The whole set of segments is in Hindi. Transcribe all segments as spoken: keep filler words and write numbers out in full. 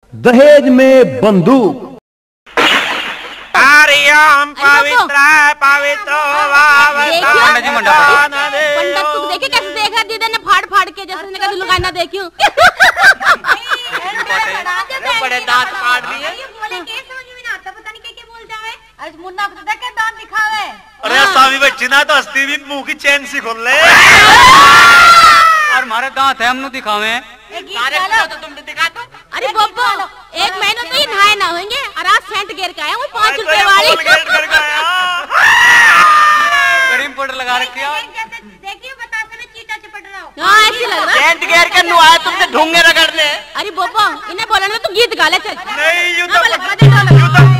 दहेज में बंदूक। हरिओम पवित्र पवित्र पंडित तुम देखे कैसे देख रहा दीदी ने फाड़ फाड़ के जैसे ने कभी लुगाई ना देखी हूँ। बड़े दांत फाड़ दिए। बोले के समझ में ना आता पता नहीं क्या क्या बोल जावे। आज मुन्ना पता क्या दांत दिखावे। अरे सावी बच्ची ना तो हस्ती भी मुंह की चैन सी खोल ले। और हमारे दांत है हमने दिखावे। सारे तो तुमने दिखा दो। अरे बब्बो एक महीना तो ये नहाए ना होंगे और आज सेंट गिर के आया वो पाँच रुपए वाली। करीम पाउडर लगा रखी है। देखिए बतासे में चीटा चिपट रहा हूँ। हाँ ऐसे लग रहा है। सेंट गिर के नुआए तुमसे ढूंढे रगड़ ले। अरे बब्बो इन्हें बोला ना तू गीत गा ले चल। नहीं यूँ हाँ, तो यूँ तो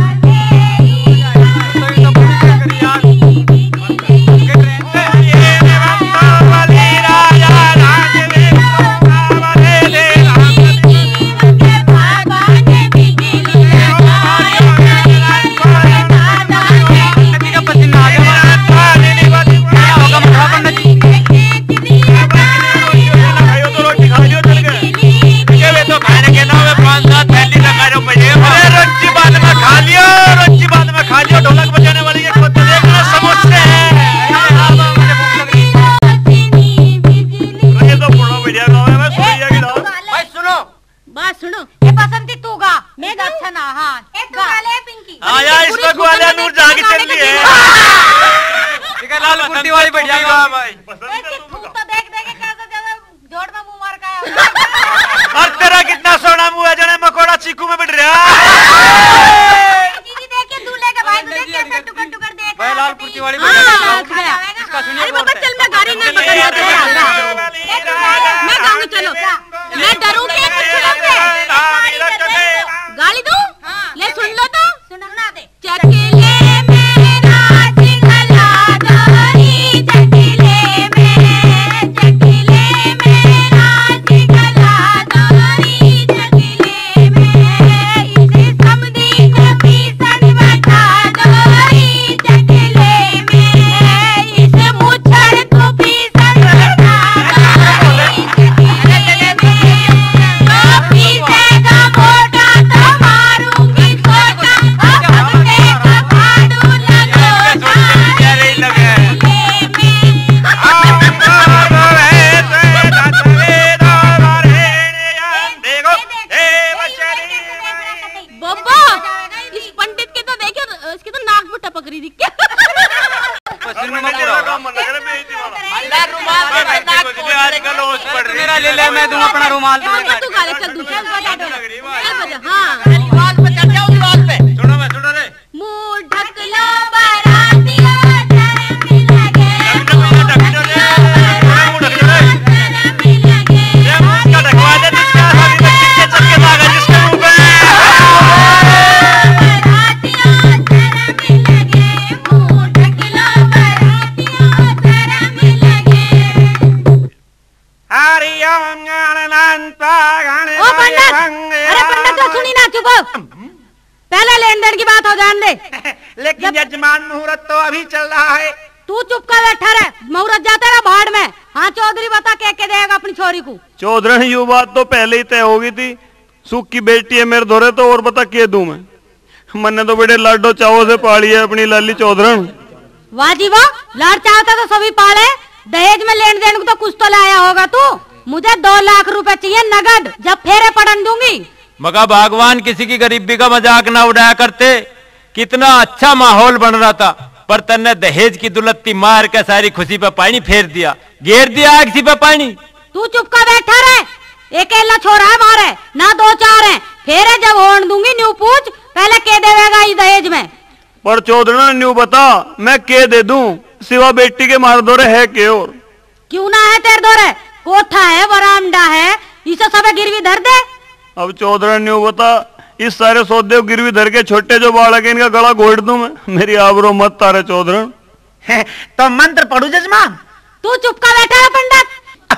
पहले लेन देन की बात हो जान दे। लेकिन यजमान मुहूर्त तो अभी चल रहा है। तू चुप कर बैठा रहे, मुहूर्त जाता रहा भाड़ में। हाँ चौधरी बता क्या क्या देगा अपनी छोरी को। चौधरी ये बात तो पहले ही तय होगी थी। सुख की बेटी है मेरे धोरे तो और बता के दूं मैं। मैंने तो बड़े लाडो चावो से पाली है अपनी लाली चौधरन। वाह जी वाह, लाड चाहता तो सभी पाले। दहेज में लेन देन को तो कुछ तो लाया होगा तू। मुझे दो लाख रुपए चाहिए नगद, जब फेरे पड़न दूंगी। मगर भगवान किसी की गरीबी का मजाक ना उड़ाया करते। कितना अच्छा माहौल बन रहा था, पर तन्ने दहेज की दुलत्ती मार के सारी खुशी पे पानी फेर दिया, घेर दिया किसी पे पानी। तू चुप कर बैठा रहे। अकेला छोरा है मारे ना दो चार है। फेरे जब होन दूंगी न्यू पूछ पहले के देवेगा इस दहेज में। पर चौधरी न्यू बता मैं के दे दूं, सिवा बेटी के मार दो है के और क्यों ना है तेरे दोरे। कोठा है बरामदा है, इसे सब गिरवी धर दे। अब चौधरी न्यू बता इस सारे सौदे गिरवी धर के छोटे जो बालक है इनका गला घोट दूं मैं। मेरी आबरो मत तारे चौधरी। तो मंत्र पढ़ू जजमान। तू चुप कर बैठा है पंडित।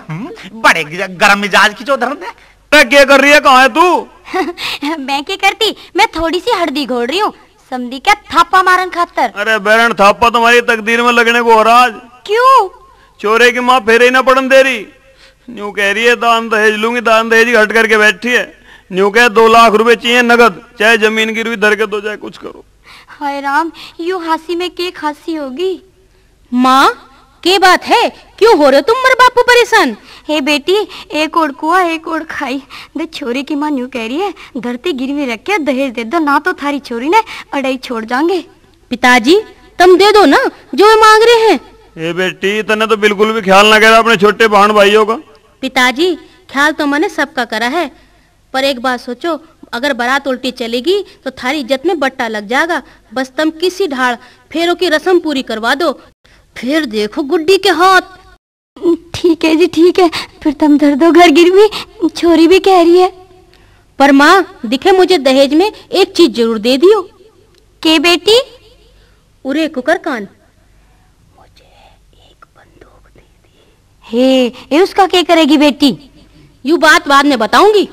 बड़े गरम मिजाज की चौधरी है। मैं क्या कर रही है, कहाँ है तू? मैं क्या करती, मैं थोड़ी सी हल्दी घोल रही हूँ समझी क्या थापा मारन खातर। अरे बैरन थापा तुम्हारी तकदीर में लगने को हो रहा आज। क्यों? चोरे की माँ फेरे ही ना पड़न दे रही। न्यू कह रही है दान दहेज लूंगी, दान दहेज घट करके बैठी है। न्यू कह दो लाख रुपए चाहिए नगद, चाहे जमीन गिरवी धर के दो, चाहे कुछ करो। हाय राम, यू हासी में के खांसी होगी। माँ के बात है, क्यों हो रहे तुम मर बापू परेशान? हे बेटी, एक ओढ़ कुआ एक ओढ़ खाई। दे छोरी की माँ न्यू कह रही है धरती गिरवी रख के दहेज दे दो, ना तो थारी छोरी ने अड़ाई छोड़ जाएंगे। पिताजी तुम दे दो ना जो वे मांग रहे हैं। ए बेटी, तने तो बिल्कुल भी ख्याल ना करा अपने छोटे बहन भाइयों का। पिताजी ख्याल तो मैंने सबका करा है, पर एक बात सोचो, अगर बारात उल्टी चलेगी तो थारी इज्जत में बट्टा लग जाएगा। बस तुम किसी ढाल फेरों की रस्म पूरी करवा दो, फिर देखो गुड्डी के हाथ। ठीक है जी ठीक है, फिर तुम धर दो घर गिरवी, छोरी भी कह रही है। पर माँ दिखे मुझे दहेज में एक चीज जरूर दे दियो। के बेटी? उरे कुकर कान, मुझे एक बंदूक दे दी। हे ये उसका क्या करेगी बेटी? यू बात बाद में बताऊंगी।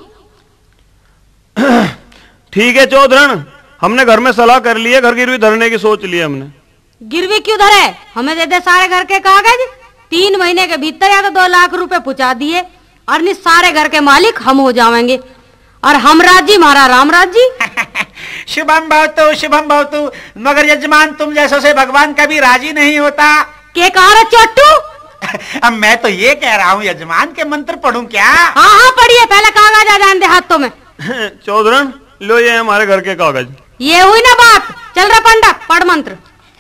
ठीक है चौधरन, हमने घर में सलाह कर ली है, घर गिरवी धरने की सोच ली हमने। गिरवी क्यों धरे? हमें दे दे सारे घर के कागज, तीन महीने के भीतर या तो दो लाख रुपए पहुंचा दिए और नहीं सारे घर के मालिक हम हो जाएंगे, और हम राजी मारा राम राजी। शुभम भवतु शुभम भवतु, मगर यजमान तुम जैसों से भगवान कभी राजी नहीं होता। के कहा रे चोट्टू? अब मैं तो ये कह रहा हूँ यजमान के मंत्र पढ़ूं क्या? हाँ हाँ पढ़िए, पहले कागज आ जान दे हाथों में। चौधरन लो ये हमारे घर के कागज। ये हुई ना बात, चल रहा पंडित पढ़ मंत्र।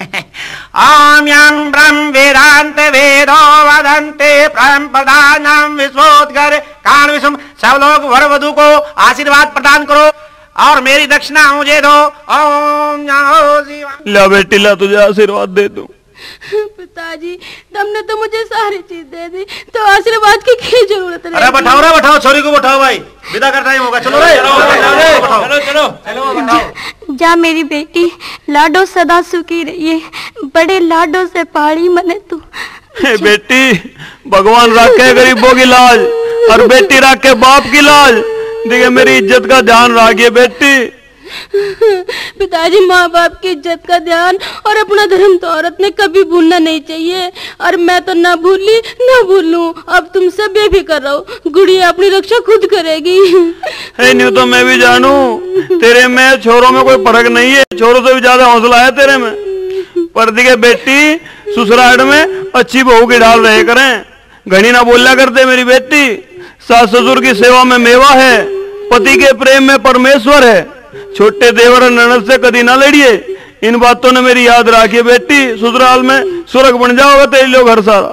ओम यं ब्रह्म वेदांत वेदो वदन्ते परमपदानां विश्वोद्गार कान विषम, सब लोग वर वधु को आशीर्वाद प्रदान करो और मेरी दक्षिणा मुझे दो। ओम नमो शिवाय। ला बेटी ला, तुझे आशीर्वाद दे दूं। पिताजी तुमने तो मुझे सारी चीज दे दी, तो आशीर्वाद की क्या जरूरत है? अरे बैठाओ रे बैठाओ, छोरी को बैठाओ भाई, विदा का टाइम होगा। चलो रे चलो चलो चलो बैठाओ। जा मेरी बेटी, लाडो सदा सुखी रहिए, बड़े लाडो से पाली मने तू। हे बेटी, भगवान रखे गरीबों की लाज और बेटी रखे बाप की लाज। देखिए मेरी इज्जत का ध्यान रखिए बेटी। पिताजी माँ बाप की इज्जत का ध्यान और अपना धर्म तो औरत ने कभी भूलना नहीं चाहिए, और मैं तो ना भूली ना भूलूं। अब तुमसे बेफिक्र कर रहा हूँ, गुड़िया अपनी रक्षा खुद करेगी। हे न्यू तो मैं भी जानू, तेरे में छोरों में कोई फर्क नहीं है, छोरों से भी ज्यादा हौसला है तेरे में। पर दिखे बेटी, ससुराल में अच्छी बहू की डाल रहे करें, घनी ना बोला करते मेरी बेटी। सास ससुर की सेवा में मेवा है, पति के प्रेम में परमेश्वर है। छोटे देवर और ननद से कभी ना लड़िए, इन बातों ने मेरी याद रखिए बेटी। ससुराल में स्वर्ग बन जाओगे तेरे लोग घर सारा।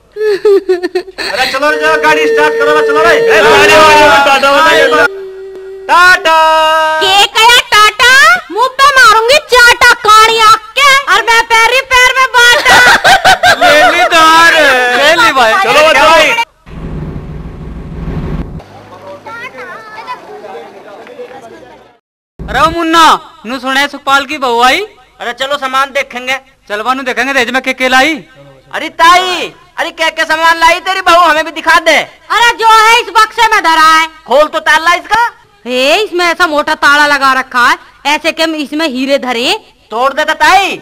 अरे चलो रे, चलो गाड़ी स्टार्ट करो, चलो रे। टाटा टाटा। के कया टाटा? मुंह पे मारूंगी चाटा कानी आँख के, और मैं पैर पैर में बाटा। ले ली दार, ले ली भाई। चलो भाई। अरे मुन्ना, नु सुने सुखपाल की बहू आई। अरे चलो सामान देखेंगे। चलवा नु देखेंगे दहेज में के के लाई। अरे ताई, अरे क्या क्या सामान लाई तेरी बहू, हमें भी दिखा दे। अरे जो है इस बक्से में धरा है। खोल तो ताला इसका। हे, इसमें ऐसा मोटा ताला लगा रखा है, ऐसे कि इसमें हीरे धरे। तोड़ देता ताई।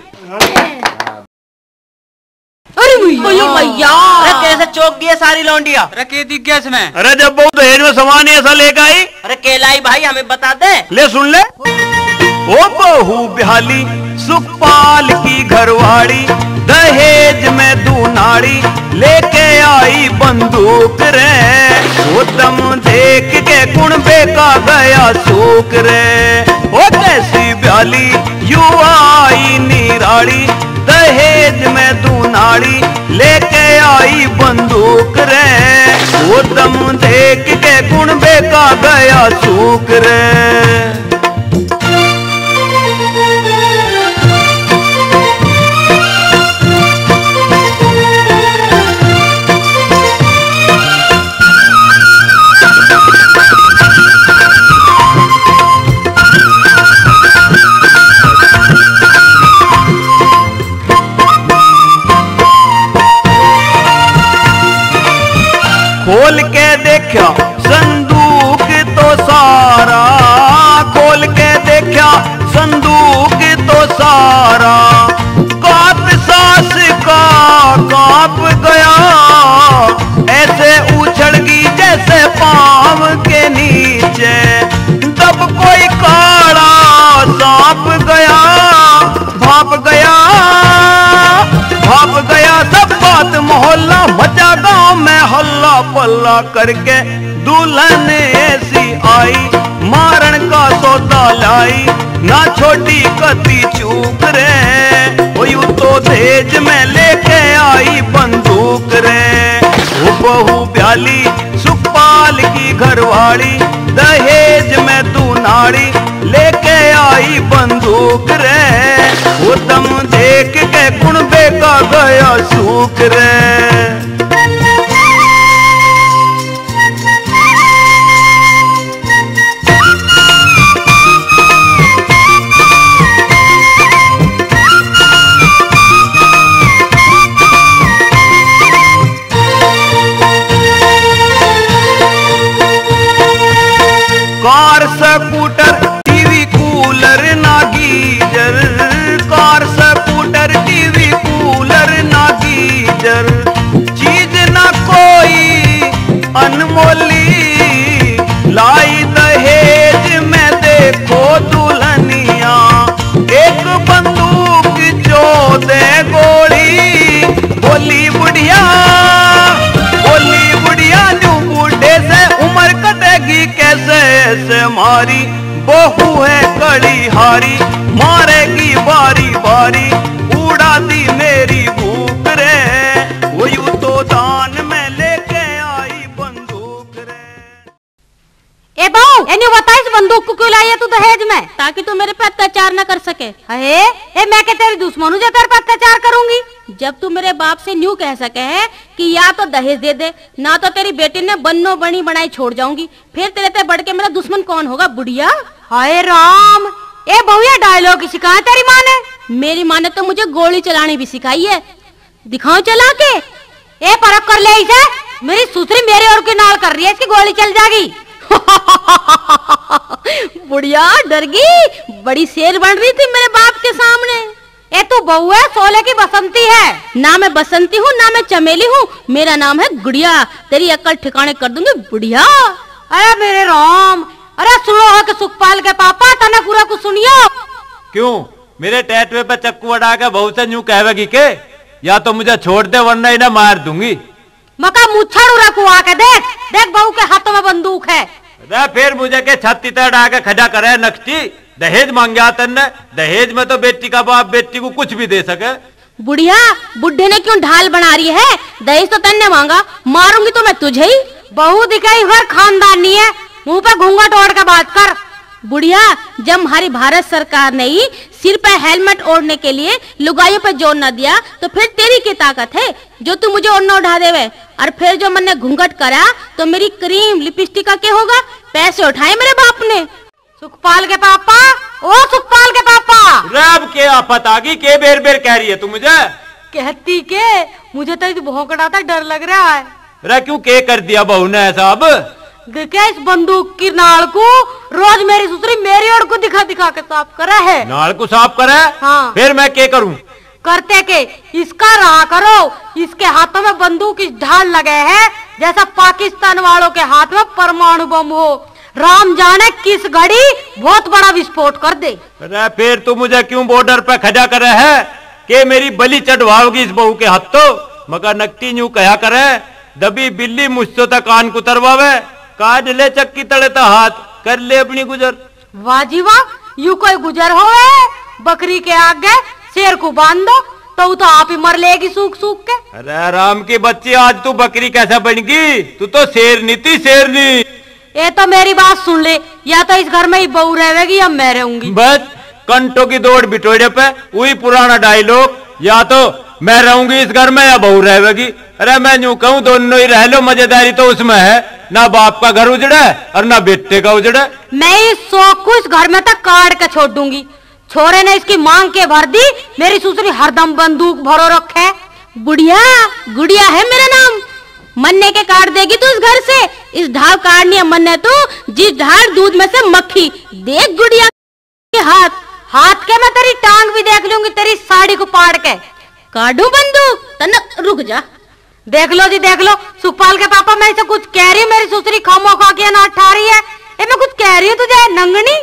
अरे भैया, अरे कैसे चौक दिए सारी लौंडिया। अरे के दिख गया इसमें? अरे जब बहुत दहेज में सामान ऐसा लेकर आई। अरे केलाई भाई हमें बता दे। ले सुन ले। ओ बहू बिहाली सुखपाल की घरवाड़ी, दहेज में दूनाड़ी लेके आई बंदूक रे। वो दम देख के कुणबे का गया सूख रे। ओ कैसी बिहाली यू आई निराड़ी, दहेज में दूनाड़ी लेके आई बंदूक रे। वो दम देख के कुणबे का गया सूख रे। खोल के देखा संदूक तो सारा, खोल के देखा संदूक तो सारा। काप सास का काप गया, ऐसे उछड़ गई जैसे पाँव के नीचे। मचा गांव में हल्ला पल्ला करके दुल्हन ऐसी आई, मारण का सौदा लाई, ना छोटी कती चूक रे। वो यूं तो दहेज में लेके आई बंदूक रे। वो बहू ब्याली सुखपाल की घरवाली, दहेज में दूनाड़ी लेके आई बंदूक रे। वो दम देख के कुणबे का गया सूख रे। कार स्कूटर टीवी कूलर ना geyser, car scooter TV cooler ना गीजर, चीज ना कोई अनमोली लाई दहेज में देखो दुल्हनिया, एक बंदूक जो दे गोली। बोली बुढ़िया बोली बुढ़िया न्यू बूढ़े से उम्र कटेगी कैसे ऐसे मारी, बहू है कड़ी हारी मारेगी बारी बारी, उड़ा दी मेरी भूख रे। वो यूं तो दान में लेके आई बंदूक रे। ए बहू, एनी बता इस बंदूक को क्यों लाई है तू दहेज में? ताकि तू मेरे पे अत्याचार न कर सके। अरे ए मैं के तेरी दुश्मन हूं जो तेरे पे अत्याचार करूंगी? जब तू मेरे बाप से न्यू कह सके है कि या तो दहेज दे दे, ना तो तेरी बेटी ने बन्नो बनी बनाई छोड़ जाऊंगी, फिर तेरे पे बढ़ के मेरा दुश्मन कौन होगा बुढ़िया? हाय राम, ए बहू ये डायलॉग सिखाया तेरी माँ ने? मेरी माँ ने तो मुझे गोली चलानी भी सिखाई है। दिखाओ चला के। ए परख कर ले इसे, मेरी सुसरी मेरे और की नाल कर रही है, इसकी गोली चल जाएगी। बुढ़िया डर गई, बड़ी शेर बन रही थी मेरे बाप के सामने। ए तू बहू है, सोले की बसंती है। ना मैं बसंती हूँ ना मैं चमेली हूँ, मेरा नाम है गुड़िया। तेरी अक्ल ठिकाने कर दूंगी बुढ़िया। अरे मेरे राम, अरे सुनो हो के सुखपाल के पापा, तना पूरा कुछ सुनियो। क्यों मेरे टैटवे पे चक्कू अड़ा के बहू से यूं कहेगी के? या तो मुझे छोड़ दे वरना इन्हें मार दूंगी। मका मुच्छड़ उड़ा को आके देख, देख बहू के हाथों में बंदूक है। अरे फिर मुझे के छत्ती तड़ा के खड़ा करे नक्टी, दहेज मांगा तन्ने, दहेज में तो बेटी का बाप बेटी को कुछ भी दे सके। बुढ़िया बुढ़े ने क्यों ढाल बना रही है? दहेज तो तन्ने मांगा, मारूंगी तो मैं तुझे ही। बहू दिखाई हर खानदानी है, मुंह पे घूंघट ओढ़ के बात कर। बुढ़िया जब हमारी भारत सरकार ने ही सिर पे हेलमेट ओढ़ने के लिए लुगाइयों पे जोर न दिया, तो फिर तेरी की ताकत है जो तू मुझे ओढ़ना उठा देवे? और फिर जो मैंने घूंघट करा तो मेरी क्रीम लिपस्टिक का क्या होगा? पैसे उठाए मेरे बाप ने। सुखपाल के पापा, ओ सुखपाल के पापा। रब के आफत आ गई, के बेर बेर कह रही है तू मुझे? कहती के मुझे तो भौंकड़ा था, डर लग रहा है। अरे क्यों के कर दिया बहू ने ऐसा? अब देखे इस बंदूक की नाल को रोज मेरी सुसरी मेरी ओर को दिखा दिखा के साफ करे है। नाल को साफ करे? हाँ। फिर मैं क्या करूं? करते के इसका रहा करो, इसके हाथों में बंदूक इस ढाल लगे है जैसा पाकिस्तान वालों के हाथ में परमाणु बम हो। राम जाने किस घड़ी बहुत बड़ा विस्फोट कर दे। अरे फिर तू मुझे क्यों बॉर्डर पे खड़ा करे है कि मेरी बलि चढ़वाओगी इस बहू के हाथों? मगर नकटी यूं कहा करे, दबी बिल्ली मुझसे तक कान कुतरवावे, काट ले चक्की तले ता हाथ, कर ले अपनी गुजर। वाह जी वाह, यू कोई गुजर हो बकरी के आगे शेर को बांध दो तो तो आप ही मर लेगी सूख सूख के। अरे राम की बच्ची, आज तू बकरी कैसा बन गई? तू तो शेरनी थी, शेरनी। ये तो मेरी बात सुन ले, या तो इस घर में ही बहू रहेगी या मैं रहूंगी। बस कंटों की दौड़ बिटोड़े पे वही पुराना डायलॉग, या तो मैं रहूंगी इस घर में या बहू रहेगी। अरे मैं यूं कहूं दोनों ही रह लो, मजेदारी तो उसमें है, ना बाप का घर उजड़े और ना बेटे का उजड़े। मैं इस शौक को इस घर में तक काट के छोड़ दूंगी। छोरे ने इसकी मांग के भर दी, मेरी सुसरी हरदम बंदूक भरो रखे। बुढ़िया गुड़िया है मेरा नाम, मन्ने के काट देगी तू इस घर से। इस ढाल काटनी है मन्ने तू, जिस ढाल दूध में से मक्खी। देख गुड़िया के हाथ, हाथ के मैं तेरी टांग भी देख लूंगी, तेरी साड़ी को पाड़ के। काटू बंदूक? तनक रुक जा। देख लो जी देख लो, सुखपाल के पापा मैं इसे कुछ कह रही, मेरी सुसरी खामो खा के ना ठा रही है। ए मैं कुछ कह रही हूँ तुझे नंगनी।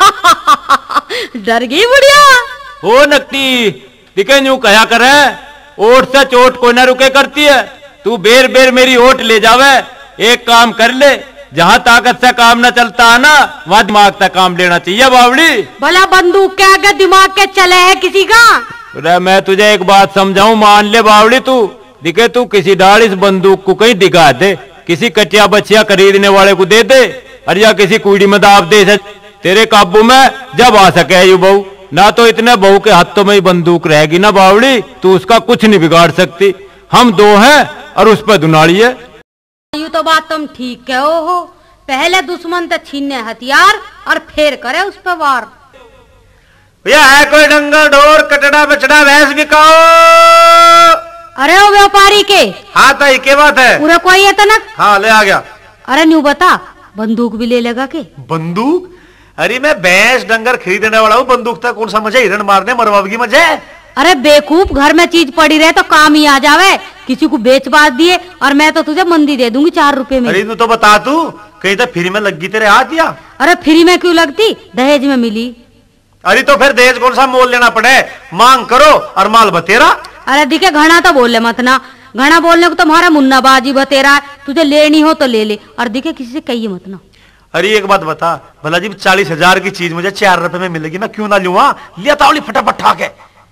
डर गई बुढ़िया। ओ नकटी दिखे यूं कहा करे ओट से चोट को न रुके करती है। तू बेर बेर मेरी ओट ले जावे। एक काम कर ले, जहाँ ताकत से काम न चलता है ना, वहाँ दिमाग से काम लेना चाहिए बावड़ी। भला बंदूक के आगे दिमाग के चले है किसी का? अरे मैं तुझे एक बात समझाऊं, मान ले बावड़ी, तू दिखे तू किसी डाल इस बंदूक को कहीं दिखा दे, किसी कटिया बच्चिया खरीदने वाले को दे दे, और या किसी कुड़ी में दाब दे से तेरे काबू में जब आ सके यू बहू। ना तो इतने बहू के हाथों में ही बंदूक रहेगी ना बावड़ी, तू उसका कुछ नहीं बिगाड़ सकती। हम दो हैं और उस पर दुनाड़ी है। यू तो बात तुम ठीक कहो हो, पहले दुश्मन से छीने हथियार और फिर करे उस पर वार। भैया है कोई डंगर ढोर कटड़ा बचड़ा भैंस बिकाओ? अरे वो व्यापारी के हाँ ताई के बात है? पूरा कोई है तनक? हाँ ले आ गया। अरे न्यू बता, बंदूक भी ले लगा के? बंदूक? अरे मैं भैंस डंगर खरीदने वाला हूँ, बंदूक था कौन सा मजा, हिरण मारने मरवाब की मजा है। अरे बेवकूफ, घर में चीज पड़ी रहे तो काम ही आ जावे। किसी को बेच बाच दिए और मैं तो तुझे मंदी दे दूंगी चार रुपए में। अरे तू तो बता, तू कहीं तो फ्री में लगी तेरे हाथ या? अरे फ्री में क्यों लगती, दहेज में मिली। अरे तो फिर दहेज कौन सा मोल लेना पड़े, मांग करो और माल बतेरा। अरे दिखे घना तो बोले मत ना, घना बोलने को तुम्हारा मुन्नाबाजी बतेरा, तुझे लेनी हो तो ले ले, और दिखे किसी से कहिए मत ना। अरे एक बात बता भला जी, चालीस हजार की चीज मुझे चार रुपए में मिलेगी, मैं क्यों ना लूँ? लिया तावली फटाफट ठाके।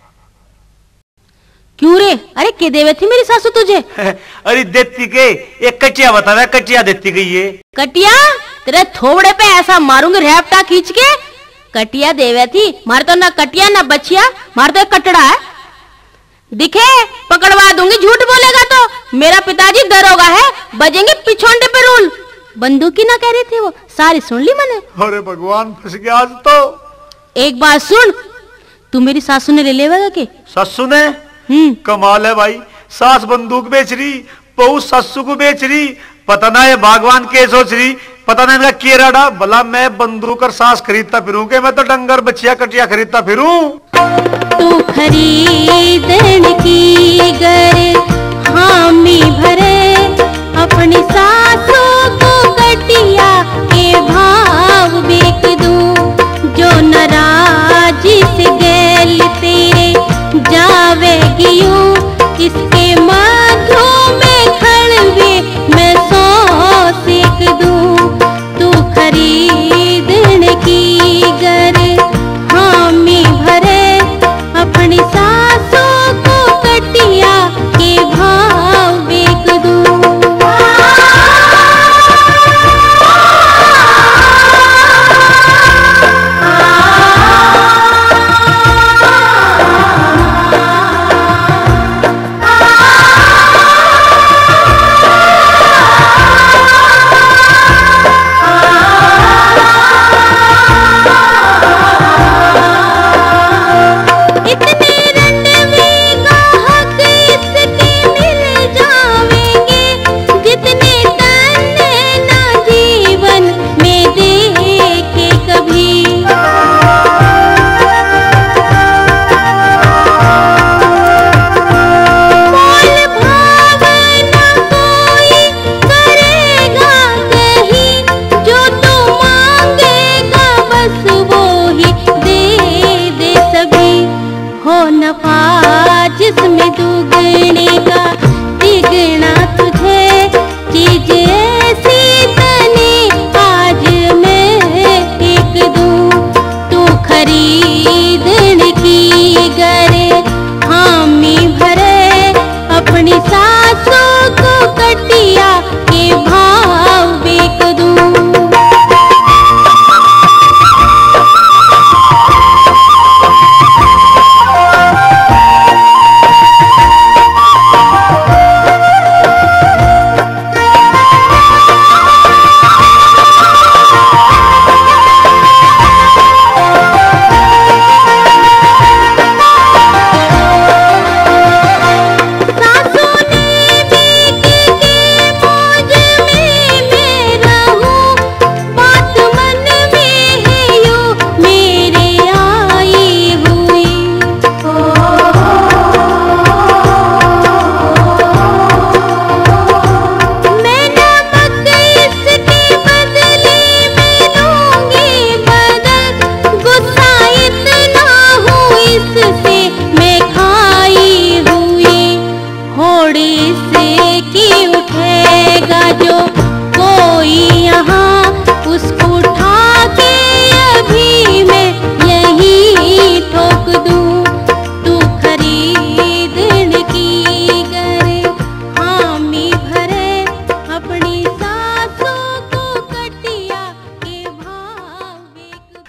क्यों रे? अरे के देवे थी मेरी सासू तुझे? अरे देती के एक कटिया बता रहा, कटिया देती गई ये। कटिया? तेरे थोबड़े पे ऐसा मारूंगी रेपटा खींच के। कटिया देवे थी? मारे तो ना कटिया ना बचिया, मारे तो एक कटड़ा है। दिखे पकड़वा दूंगी, झूठ बोलेगा तो। मेरा पिताजी दरोगा है, बजेंगे पिछोंडे पे रूल। बंदूकी ना कह रही थी वो, सारी सुन ली मैंने। अरे भगवान, फंस गया आज तो। एक बात सुन, तू मेरी सासू ने ले लेगा के? ससु ने? हम्म, कमाल है भाई, सास बंदूक बेच रही, बहू ससु को बेच रही, पता ना ये भगवान के सोच रही, पता ना इनका केराडा। भला मैं बंदूक और सास खरीदता फिरूं के, मैं तो डंगर बच्चिया कटिया खरीदता फिरूं। तू खरीदन की गर हामी भरे, अपनी सासू को कटिया के भाव बेच दूं। जो नाराजी से गैल तेरे जावेगी यूं, इसके माथों में खड़वे मैं सौ सेक दूं। तू खरीदन की गर हामी भरे, अपनी सासों को कटिया के भाव बेच दूं।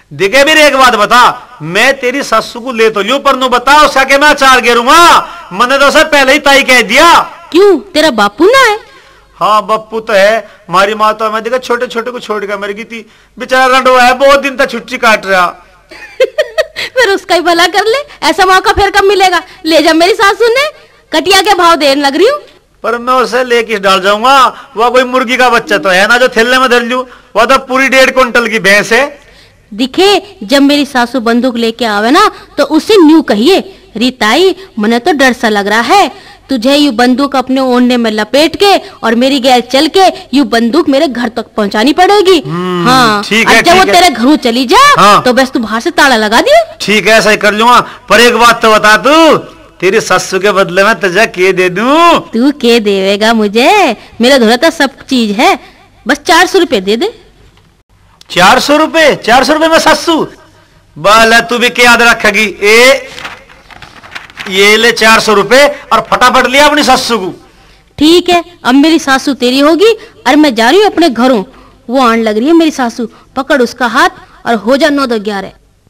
दिखे भी एक बात बता, मैं तेरी ससु को ले तो लियो पर नु बता उसका के मैं चार गेरूंगा। मैंने तो उसे पहले ही ताई कह दिया। क्यों, तेरा बापू ना है? हाँ बप्पू तो है, हमारी माँ तो मैं देखा छोटे छोटे को छोड़ कर मर गई थी, बेचारा रंडवा है, बहुत दिन तक छुट्टी काट रहा। फिर उसका ही भला कर ले, ऐसा मौका फिर कब मिलेगा? ले जा मेरी सासू ने, कटिया के भाव देने लग रही हूँ। पर मैं उसे लेके डाल जाऊंगा, वह कोई मुर्गी का बच्चा तो है ना जो थैले में धर लूं, वह तो पूरी डेढ़ क्विंटल की भैंस है। दिखे जब मेरी सासू बंदूक लेके आवे ना तो उसे न्यू कहिए, रीताई मने तो डर सा लग रहा है, तुझे यू बंदूक अपने ओढ़ने में लपेट के और मेरी गैल चल के यू बंदूक मेरे घर तक पहुंचानी पड़ेगी। हाँ, ठीक है, जब वो ठीक है। तेरे घरों चली जा हाँ। तो बस तू बाहर से ताला लगा दियो। ठीक है, ऐसा ही कर लूंगा। पर एक बात तो बता तू, तेरी ससु के बदले में तुझे के दे दूं? तू के देवेगा मुझे? मेरा धोरा तो सब चीज है, बस चार सौ रुपए दे दे। चार सौ रुपए चार सौ रुपए में ससु बाल, तू भी क्या याद रखेगी? ए ये ले चार सौ रुपए और फटाफट लिया अपनी ससु को। ठीक है, अब मेरी सासू तेरी होगी और मैं जा रही हूँ अपने घरों। वो आने लग रही है मेरी सासू, पकड़ उसका हाथ और हो जा नौ दो ग्यारह।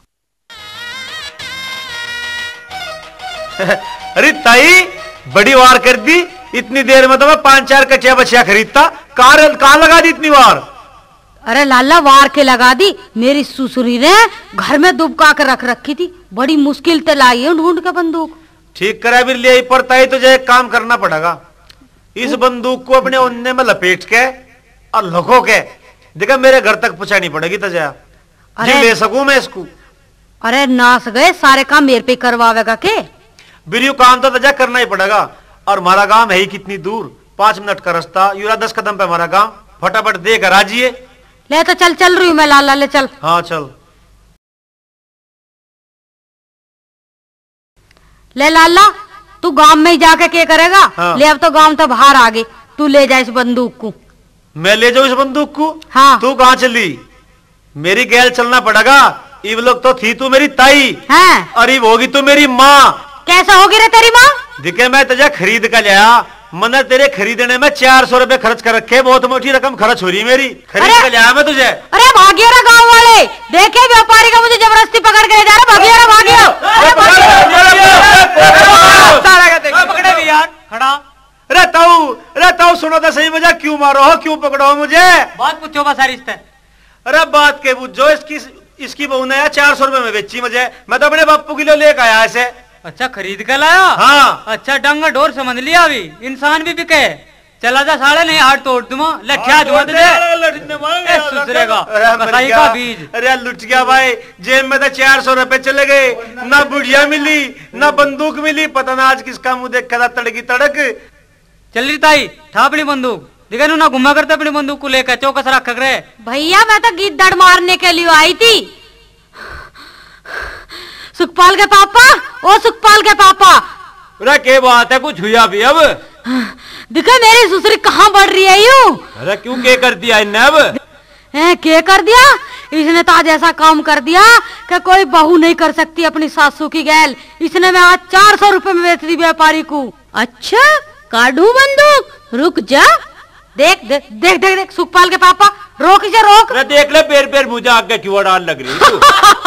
अरे ताई बड़ी वार कर दी, इतनी देर में तो मैं पांच चार कचिया बचिया खरीदता, कार कहाँ लगा दी इतनी वार? अरे लाला वार के लगा दी, मेरी ससुरी ने घर में दुबका के रख रखी थी, बड़ी मुश्किल से लाई है ढूंढ के बंदूक। ठीक करा भी ले पड़ता ही, तुझे एक काम करना पड़ेगा, इस बंदूक को अपने ओढ़ने में लपेट के और लुको के देखा मेरे घर तक पहुंचानी पड़ेगी तुझे। अरे ले सकूं मैं इसको? अरे नास गए, सारे काम मेरे पे करवावेगा के? बिरियो काम तो तुझे करना ही पड़ेगा, और हमारा गांव है ही कितनी दूर, पांच मिनट का रास्ता, यूरा दस कदम पे हमारा गांव, फटाफट दे कर आजिए। ले तो चल चल रही हूँ मैं लाला, ले चल। हाँ चल। ले लाला तू गांव में ही जाके क्या करेगा? हाँ। ले अब तो गांव तो बाहर आ गई, तू ले जा इस बंदूक को। मैं ले जाऊं इस बंदूक को? हाँ। तू कहाँ चली? मेरी गैल चलना पड़ेगा, इव लोग तो थी तू मेरी ताई है, और इव होगी तू मेरी माँ। कैसा होगी रे तेरी माँ? दिखे मैं तुझे खरीद कर लाया, मैंने तेरे खरीदने में चार सौ रुपए खर्च कर रखे, बहुत मोटी रकम खर्च हो रही मेरी, खरीद कर लाया मैं तुझे। अरे भागियो रे गाँव वाले, देखे व्यापारी का मुझे जबरदस्ती पकड़ के ले जा रहा, भागियो रे भागियो। पकड़े भी यार, खड़ा रहताऊ रहताऊ, सुनो तो सही, मुझे क्यों मारो हो, क्यों पकड़ो हो मुझे? बात पूछो बस यार इससे। अरे बात के पूछो, इसकी इसकी बहू ने चार सौ रुपए में बेची मुझे, मैं तो अपने बापू के लिए लेकर आया ऐसे। अच्छा खरीद कर लाया? हाँ। अच्छा डंगा डोर समझ लिया, अभी इंसान भी बिके। चला जा साले, नहीं हाथ तोड़ दूंगा, लठिया जोड़ दे सुसरेगा कसाई का बीज। अरे लुट गया भाई, जेब में तो चार सौ रुपए चले गए, ना बुढ़िया मिली ना बंदूक मिली, पता ना आज किसका मुंह देख कर तड़की तड़क। चल रही ताई था अपनी बंदूक, दिखे ना घुमा करते अपनी बंदूक को लेकर चौकस रख रहे। भैया मैं तो गिद्दड़ मारने के लिए आई थी। सुखपाल के पापा, ओ सुखपाल के पापा। अरे क्या बात है, कुछ हुआ भी अब? दिखा मेरी ससुरी कहाँ बढ़ रही है यूं? अरे क्यों क्या कर दिया इन्हें अब? है क्या कर दिया? इसने तो आज ऐसा काम कर दिया कि कोई बहू नहीं कर सकती अपनी सासू की गैल। इसने मैं आज चार सौ रुपए में बेच दी व्यापारी को। अच्छा काढ़ू बंदूक, रुक जा। देख देख देख देख, देख सुखपाल के पापा, रोक इसे रोक। अरे देख ले पैर पैर मुझे आगे क्यों डाल लग रही तू?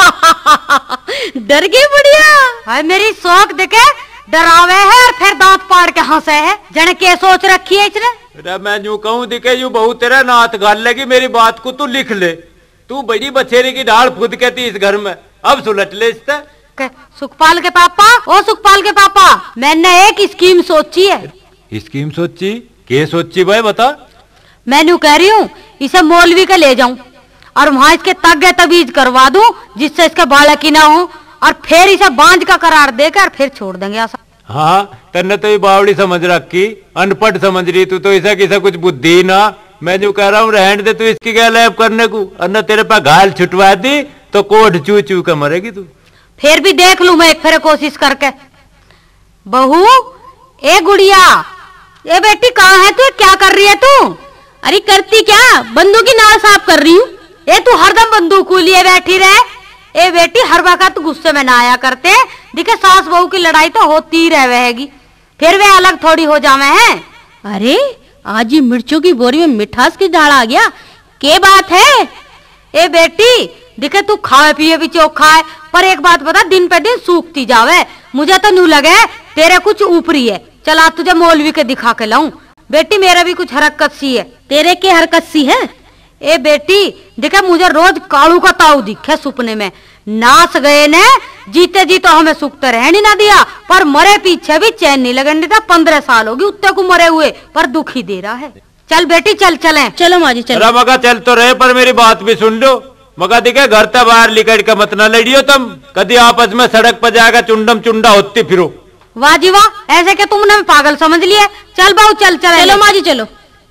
डर गई बुढ़िया। हाय मेरी शौक देखे, डरावे है और फिर दांत पाड़ के हंसे है, जने के सोच रखी है इसने। अरे मैं यूं कहूँ दिखे यूं बहु तेरा नाथ गाल लेगी, मेरी बात को तू लिख ले। तू बड़ी बछेरी की ढाल खुद कहती इस घर में, अब सुलट ले इससे। सुखपाल के पापा, ओ सुखपाल के पापा, मैंने एक स्कीम सोची है। स्कीम सोची? क्या सोची भाई बता? मैं न्यू कह रही हूँ इसे मौलवी के ले जाऊं और वहां इसके तगे तबीज करवा दूं जिससे इसके बालक ही ना हो, और फिर इसे बांझ का करार देकर फिर छोड़ देंगे ऐसा। हाँ तन्ने तो ये बावड़ी समझ रखी, अनपढ़ समझ रही तू तो, ऐसा किसा कुछ बुद्धि ना। मैं जो कह रहा हूँ रहने दे तू इसकी क्या लैब करने को, अन्ना तेरे पास घायल छुटवा दी तो कोट चू चू कर मरेगी तू। फिर भी देख लू मैं एक फिर कोशिश करके। बहू, ए गुड़िया, ए बेटी कहाँ है तू, क्या कर रही है तू? अरे करती क्या, बंदूक की नाल साफ कर रही हूँ। ए तू हरदम बंदूक को लिए बैठी रहे। ए बेटी हर वक्त गुस्से में ना आया करते, दिखे सास बहू की लड़ाई तो होती ही रहेगी, फिर वे अलग थोड़ी हो जावे हैं। अरे आज ही मिर्चों की बोरी में मिठास की झाड़ आ गया, के बात है? ए बेटी दिखे तू खाए पिए भी चोखा है, पर एक बात बता, दिन पे दिन सूखती जावे। मुझे तो न्यू लगे तेरे कुछ ऊपरी है। चल आज तुझे मौलवी के दिखा के लाऊं। बेटी मेरा भी कुछ हरकत सी है। तेरे के हरकत सी है? ए बेटी देखे मुझे रोज कालू का ताऊ दिखे सपने में। नाच गए ने, जीते जी तो हमें सुख तो रहने ना दिया, पर मरे पीछे भी चैन नहीं लगने देता। पंद्रह साल होगी उत्ते को मरे हुए, पर दुखी दे रहा है। चल बेटी चल चले। चलो माँ जी चलो। मगा चल तो रहे, पर मेरी बात भी सुन लो। मगा दिखे घर तक बाहर लिकड़ के मत न लड़ियो तुम। कभी आपस में सड़क पर जाकर चुंडम चुंडा होती फिरो। वाह जी वाह, ऐसे के तुमने पागल समझ लिया। चल बाबू चल चल। चलो माँ जी चलो।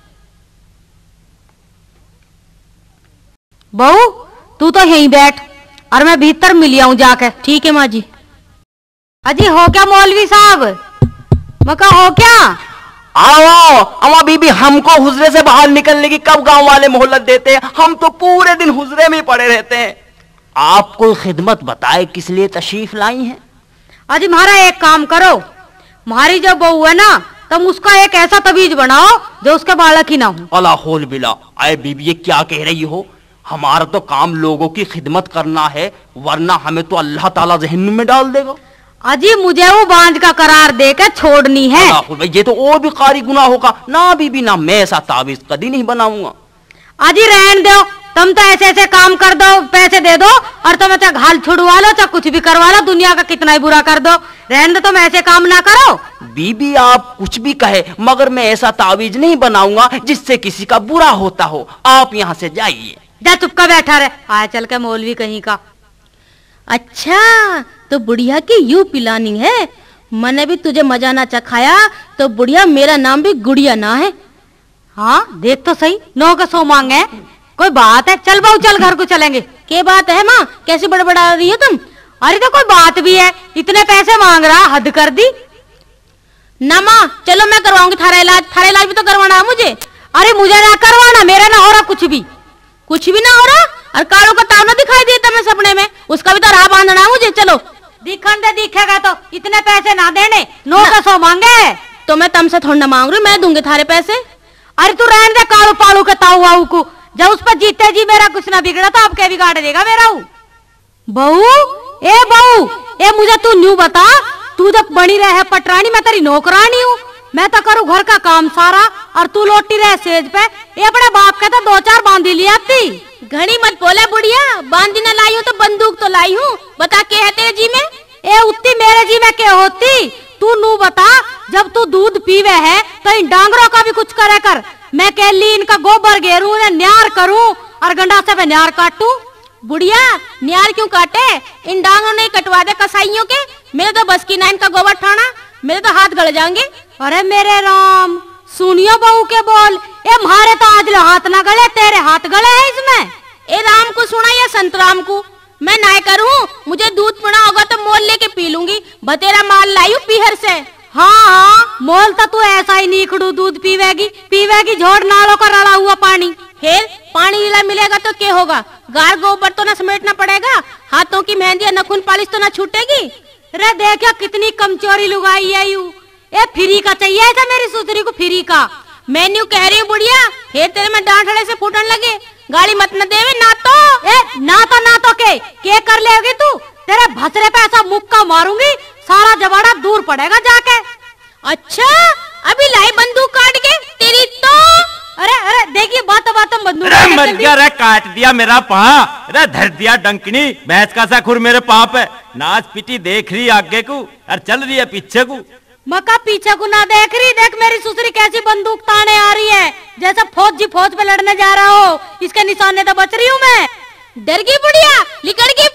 बहू तू तो यहीं बैठ और मैं भीतर मिल आऊं जाके। ठीक है माँ जी। अजी हो क्या मौलवी साहब? मका हो क्या? आओ अम्मा बीबी, हमको हुजरे से बाहर निकलने की कब गांव वाले मोहलत देते हैं? हम तो पूरे दिन हुजरे में ही पड़े रहते हैं। आप कोई खिदमत बताए किस लिए तशरीफ लाई हैं? अजी महारा एक काम करो, हमारी जो बहू है ना, तुम उसका एक ऐसा तवीज बनाओ जो उसके बालक ही ना हो। अला होल बिला, आए बीबी ये क्या कह रही हो? हमारा तो काम लोगों की खिदमत करना है, वरना हमें तो अल्लाह ताला जहन्नुम में डाल देगा। अजी मुझे वो बांझ का करार देकर छोड़नी है। भाई ये तो और भी कारी गुनाह होगा ना बीबी, ना मैं ऐसा तावीज कभी नहीं बनाऊंगा। अजी रहन दो, तुम तो ऐसे ऐसे काम कर दो, पैसे दे दो और तुम चाहे घाल छुड़वा लो, चाहे कुछ भी करवा लो, दुनिया का कितना ही बुरा कर दो। रहन दो, तुम ऐसे काम ना करो। बीबी आप कुछ भी कहे, मगर मैं ऐसा तावीज नहीं बनाऊंगा जिससे किसी का बुरा होता हो। आप यहाँ से जाइए। जा चुपका बैठा रहे, आया चल के मौलवी कहीं का। अच्छा तो बुढ़िया की यू प्लानिंग है। मैंने भी तुझे मजा ना चखाया तो बुढ़िया मेरा नाम भी गुड़िया ना है। हाँ देख तो सही, नौ का सौ मांगे। कोई बात है? चल बहू चल घर को चलेंगे। क्या बात है माँ, कैसे बड़बड़ा रही हो तुम? अरे तो कोई बात भी है, इतने पैसे मांग रहा, हद कर दी ना माँ। चलो मैं करवाऊंगी थारा इलाज। थारा इलाज भी तो करवाना है मुझे। अरे मुझे ना करवाना, मेरा ना हो रहा कुछ भी। कुछ भी ना हो रहा? और कालू का ताव ना दिखाई देता मैं सपने में, उसका भी तो राह बांधना है मुझे। चलो दिखन दे, दिखेगा तो इतने पैसे ना देने, नौ का सौ मांगे। तो मैं तुमसे थोड़ा ना मांग रही, मैं दूंगी थारे पैसे। अरे तू रहने दे कालू पालू के ताऊ वाऊ को, जब उस पर जीते जी मेरा कुछ ना बिगड़ा तो आप क्या बिगाड़ देगा मेरा? बहू ए बहू ए मुझे तू न्यू बता, तू जब बनी रहे पटरानी, मैं तेरी नौकरानी हूँ। मैं तो करूँ घर का काम सारा और तू लोटी रहे सेज पे। ये अपने बाप के तो दो चार बांधी लिया थी। घड़ी मत बोला बुढ़िया, बांधी न लाई हूँ तो बंदूक तो लाई हूँ। बता के है तेरे जी में? ए उतनी मेरे जी में क्या होती? तू नू बता, जब तू दूध पीवे है तो इन डांगरों का भी कुछ करे कर। मैं कह ली इनका गोबर घेरू, न्यार करूँ और गंडासे पे न्यार काटू। बुढ़िया न्यार क्यों काटे? इन डांगरों ने कटवा दे कसाईयों के। मेरे तो बस की ना इनका गोबर ठाना, मेरे तो हाथ गड़ जाएंगे। अरे मेरे राम, सुनियो बहू के बोल। ए मारे तो आज लो हाथ ना गले, तेरे हाथ गले है इसमें। ए राम को सुना या संत राम को? मैं ना करूँ, मुझे दूध पीना होगा तो मोल लेके पी लूंगी। बतेरा माल लाई हूँ पीहर से। हाँ हाँ मोल तो तू ऐसा ही नीकड़ू दूध पीवेगी, पीवेगी झोड़ नालों का रला हुआ पानी। फिर पानी नीला मिलेगा तो क्या होगा? गार गोबर तो ना समेटना पड़ेगा, हाथों की मेहंदी या नखून पालिश तो ना छूटेगी। रे देखा कितनी कमचोरी लुगाई है यू। ए फ्री का चाहिए था मेरी सुतरी को, फ्री का। मैं न्यू कह रही हूँ बुढ़िया, फिर तेरे में डांटड़े से फूटन लगे। गाड़ी मत न देवे ना तो। ए ना तो ना तो के के कर लेगी तू? तेरे भसरे पे ऐसा मुक्का मारूंगी, सारा जबाड़ा दूर पड़ेगा जाके। अच्छा अभी लाई बंदूक काट के तेरी तो। अरे अरे देखिए बात बात बंदूक मर गया रे, काट दिया मेरा पाँ। अरे धर दिया डंकनी, भैंस का सा खुर मेरे पाँव पे। नाच पीटी देख रही आगे को और चल रही है पीछे को। मका पीछे को ना देख रही, देख मेरी सुसरी कैसी बंदूक ताने आ रही है, जैसे फौज जी फौज पे लड़ने जा रहा हो। इसके निशाने तो बच रही हूँ मैं। डर गई बुढ़िया, लिकड़ गई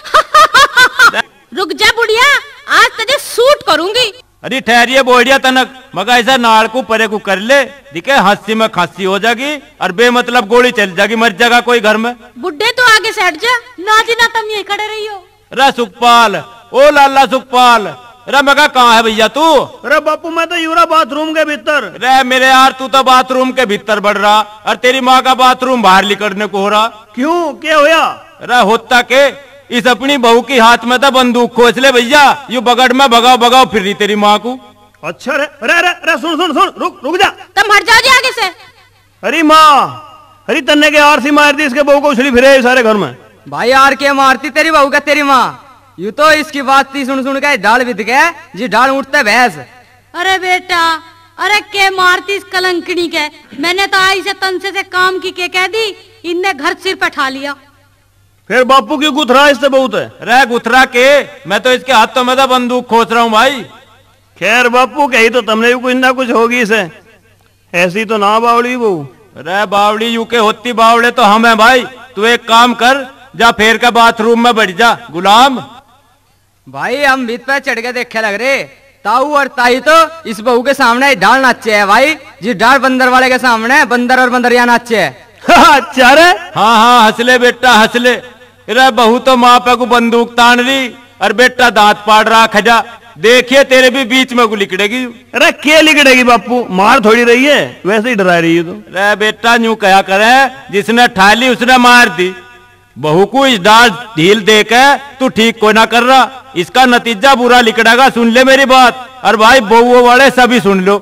फूंक। रुक जा बुढ़िया, आज तुझे सूट करूंगी। अरे ठहरिए बोढ़िया तनक, मगा ऐसा नाड़ को परे को कर ले, दिखे हंसी में खांसी हो जाएगी और बेमतलब गोली चल जाएगी, मर जाएगा कोई घर में। बुढ़े तो आगे से हट जा। ना जी ना, तुम यही खड़े रही हो। रे सुखपाल, ओ लाला सुखपाल, रे मगा कहाँ है भैया तू? अरे बापू मैं तो यूरा बाथरूम के भीतर। रे मेरे यार तू तो बाथरूम के भीतर बढ़ रहा और तेरी माँ का बाथरूम बाहर निकलने को हो रहा। क्यों, क्या होया? रे होता के इस अपनी बहू की हाथ में तो बंदूक खोज ले भैया, यू बगड़ में भगाओ भगाओ फिर रही तेरी माँ को। अच्छा रे रे रे रे सुन सुन सुन, रुक रुक जा। तुम हट जाओ जी आगे से। अरे माँ, अरे तन्ने के आरसी मार दी इसके बहू को उछली फिरे सारे घर में। भाई यार के मारती तेरी बहू का तेरी माँ। यू तो इसकी बात थी सुन सुन के ढाल बित गए जी ढाल उठते भैंस। अरे बेटा, अरे के मारती इस कलंकनी के। मैंने तो आई से तनसे से काम की के कह दी, इनने घर सिर पे ठा लिया। फिर बापू की गुथरा इससे बहुत है। रे गुथरा के, मैं तो इसके हाथों में तो बंदूक खोज रहा हूँ भाई। खैर बापू कही तो तुमने भी कुछ ना कुछ होगी इसे, ऐसी तो ना बावड़ी बहू। रे बावड़ी यू के होती बावड़े तो हम है भाई। तू एक काम कर, जा फेर का बाथरूम में बैठ जा गुलाम। भाई हम भीत पे चढ़ के देखे लग रहे, ताऊ और ताई तो इस बहू के सामने ढाल नाचे है भाई जी। ढाल बंदर वाले के सामने बंदर और बंदरिया नाचे है। अच्छा रे। हाँ हाँ हंसले बेटा हंसले। रे बहू तो माँ पे को बंदूक तान रही और बेटा दांत पाड़ रहा खजा। देखिए तेरे भी बीच में को लिकड़ेगी। अरे क्या लिकड़ेगी बापू, मार थोड़ी रही है, वैसे ही डरा रही है। तो रे बेटा यूं कहा करे, जिसने ठाली उसने मार दी। बहू को इस डाल ढील देकर तू ठीक को ना कर रहा, इसका नतीजा बुरा लिकड़ेगा। सुन ले मेरी बात, और भाई बहुओं वाले सभी सुन लो।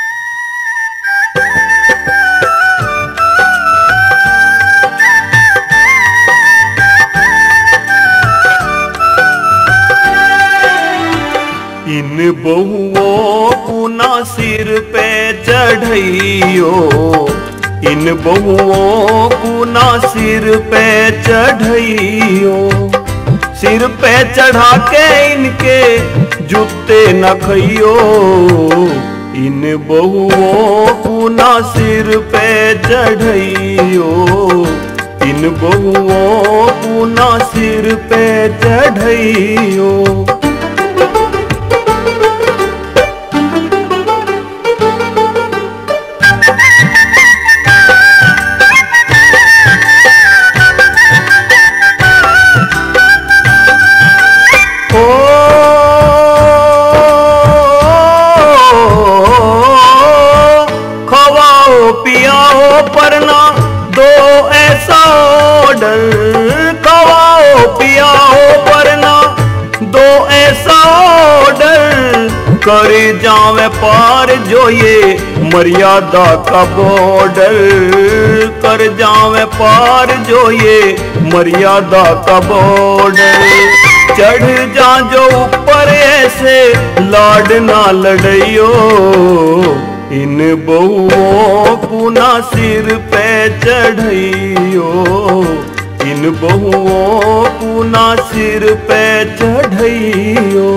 इन बहुओं को ना सिर पे चढ़इयो, इन बहुओं को ना सिर पे चढ़इयो। सिर पे चढ़ा के इनके जूते न खइयो। इन बहुओं को ना सिर पे चढ़इयो, इन बहुओं को ना सिर पे चढ़इयो। खवाओ पियाओ पर ना दो ऐसा ऑर्डर, कर जावे पार जो ये मर्यादा का बॉर्डर। कर जावे पार जो ये मर्यादा का बॉर्डर। चढ़ जा जो ऊपर ऐसे लाड ना लड़इयो। इन बहुओं को ना सिर पे चढ़इयो, इन बहुओं को ना सिर पे चढ़इयो।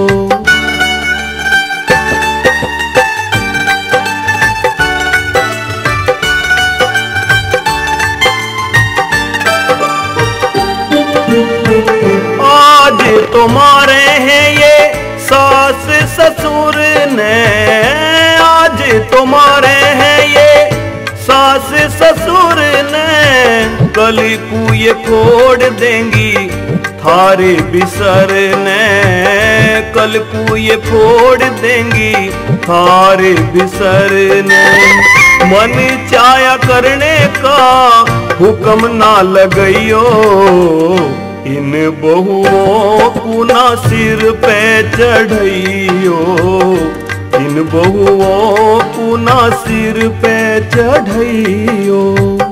आज तुम्हारे हैं ये सास ससुर ने, आज तुम्हारे हैं ये सास ससुर ने। कल को ये खोड़ देंगी थारे बिसर ने, कल को ये खोड़ देंगी थारे बिसर ने। मन चाया करने का हुक्म ना लगइयो। इन बहुओं को ना सिर पे चढ़इयो, इन बहुओं को ना सिर पे चढ़इयो।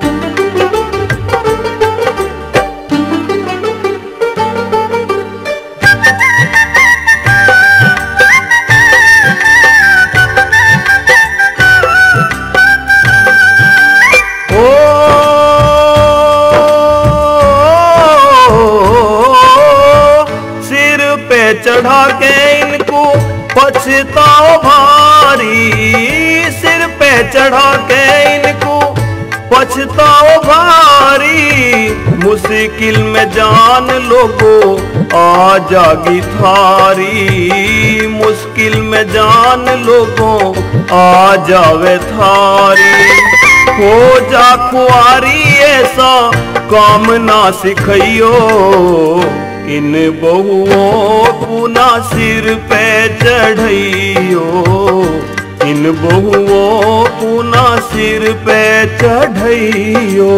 चढ़ा के इनको पछताओ भारी, सिर पे चढ़ा के इनको पछताओ भारी। मुश्किल में जान लोगो आ जागी थारी, मुश्किल में जान लोगो आ जावे थारी। हो जा खुआरी ऐसा काम ना सिखइयो। इन बहुओं को ना सिर पे चढ़इयो, इन बहुओं को ना सिर पे चढ़इयो।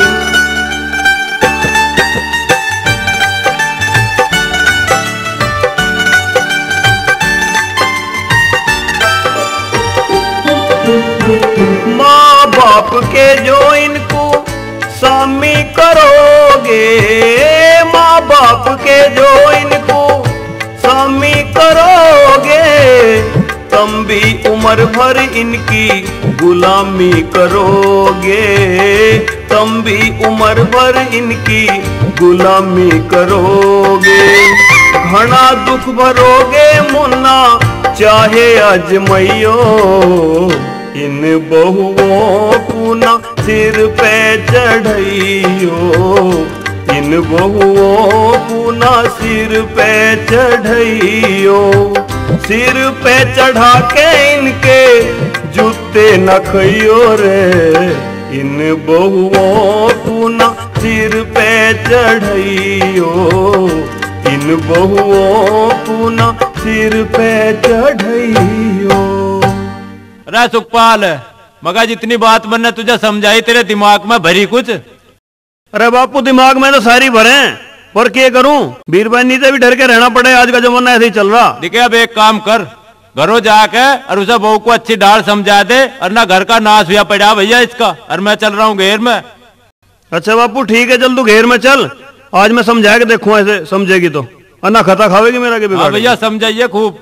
माँ बाप के जो इनको सामी करोगे, माँ बाप के जो इनको स्वामी करोगे, तुम भी उम्र भर इनकी गुलामी करोगे, तुम भी उम्र भर इनकी गुलामी करोगे। घना दुख भरोगे मुन्ना चाहे अजमैयो, इन बहुओं को ना सिर पे चढ़इयो, इन बहुओं को ना सिर पे चढ़इयो। सिर पे चढ़ा के इनके जूते न खइयो रे, इन बहुओं को ना सिर पे चढ़इयो, इन बहुओं को ना सिर पे चढ़इयो। अरे सुखपाल, मगर जितनी बात मैंने तुझे समझाई तेरे दिमाग में भरी कुछ? अरे बापू दिमाग में तो सारी भरे, पर क्या करूं, बीरबानी से भी डर के रहना पड़े, आज का जमाना ऐसे ही चल रहा। देखिए अब एक काम कर, घरों जाके और उसे बहू को अच्छी डाल समझा दे, और ना घर का नाश हुआ पड़ा भैया इसका, और मैं चल रहा हूँ घेर में। अच्छा बापू ठीक है, चल तू घेर में चल, आज मैं समझा के देखूं, ऐसे समझेगी तो अन्ना खाता खावेगी मेरा के बिगाड़। भैया समझाइए खूब।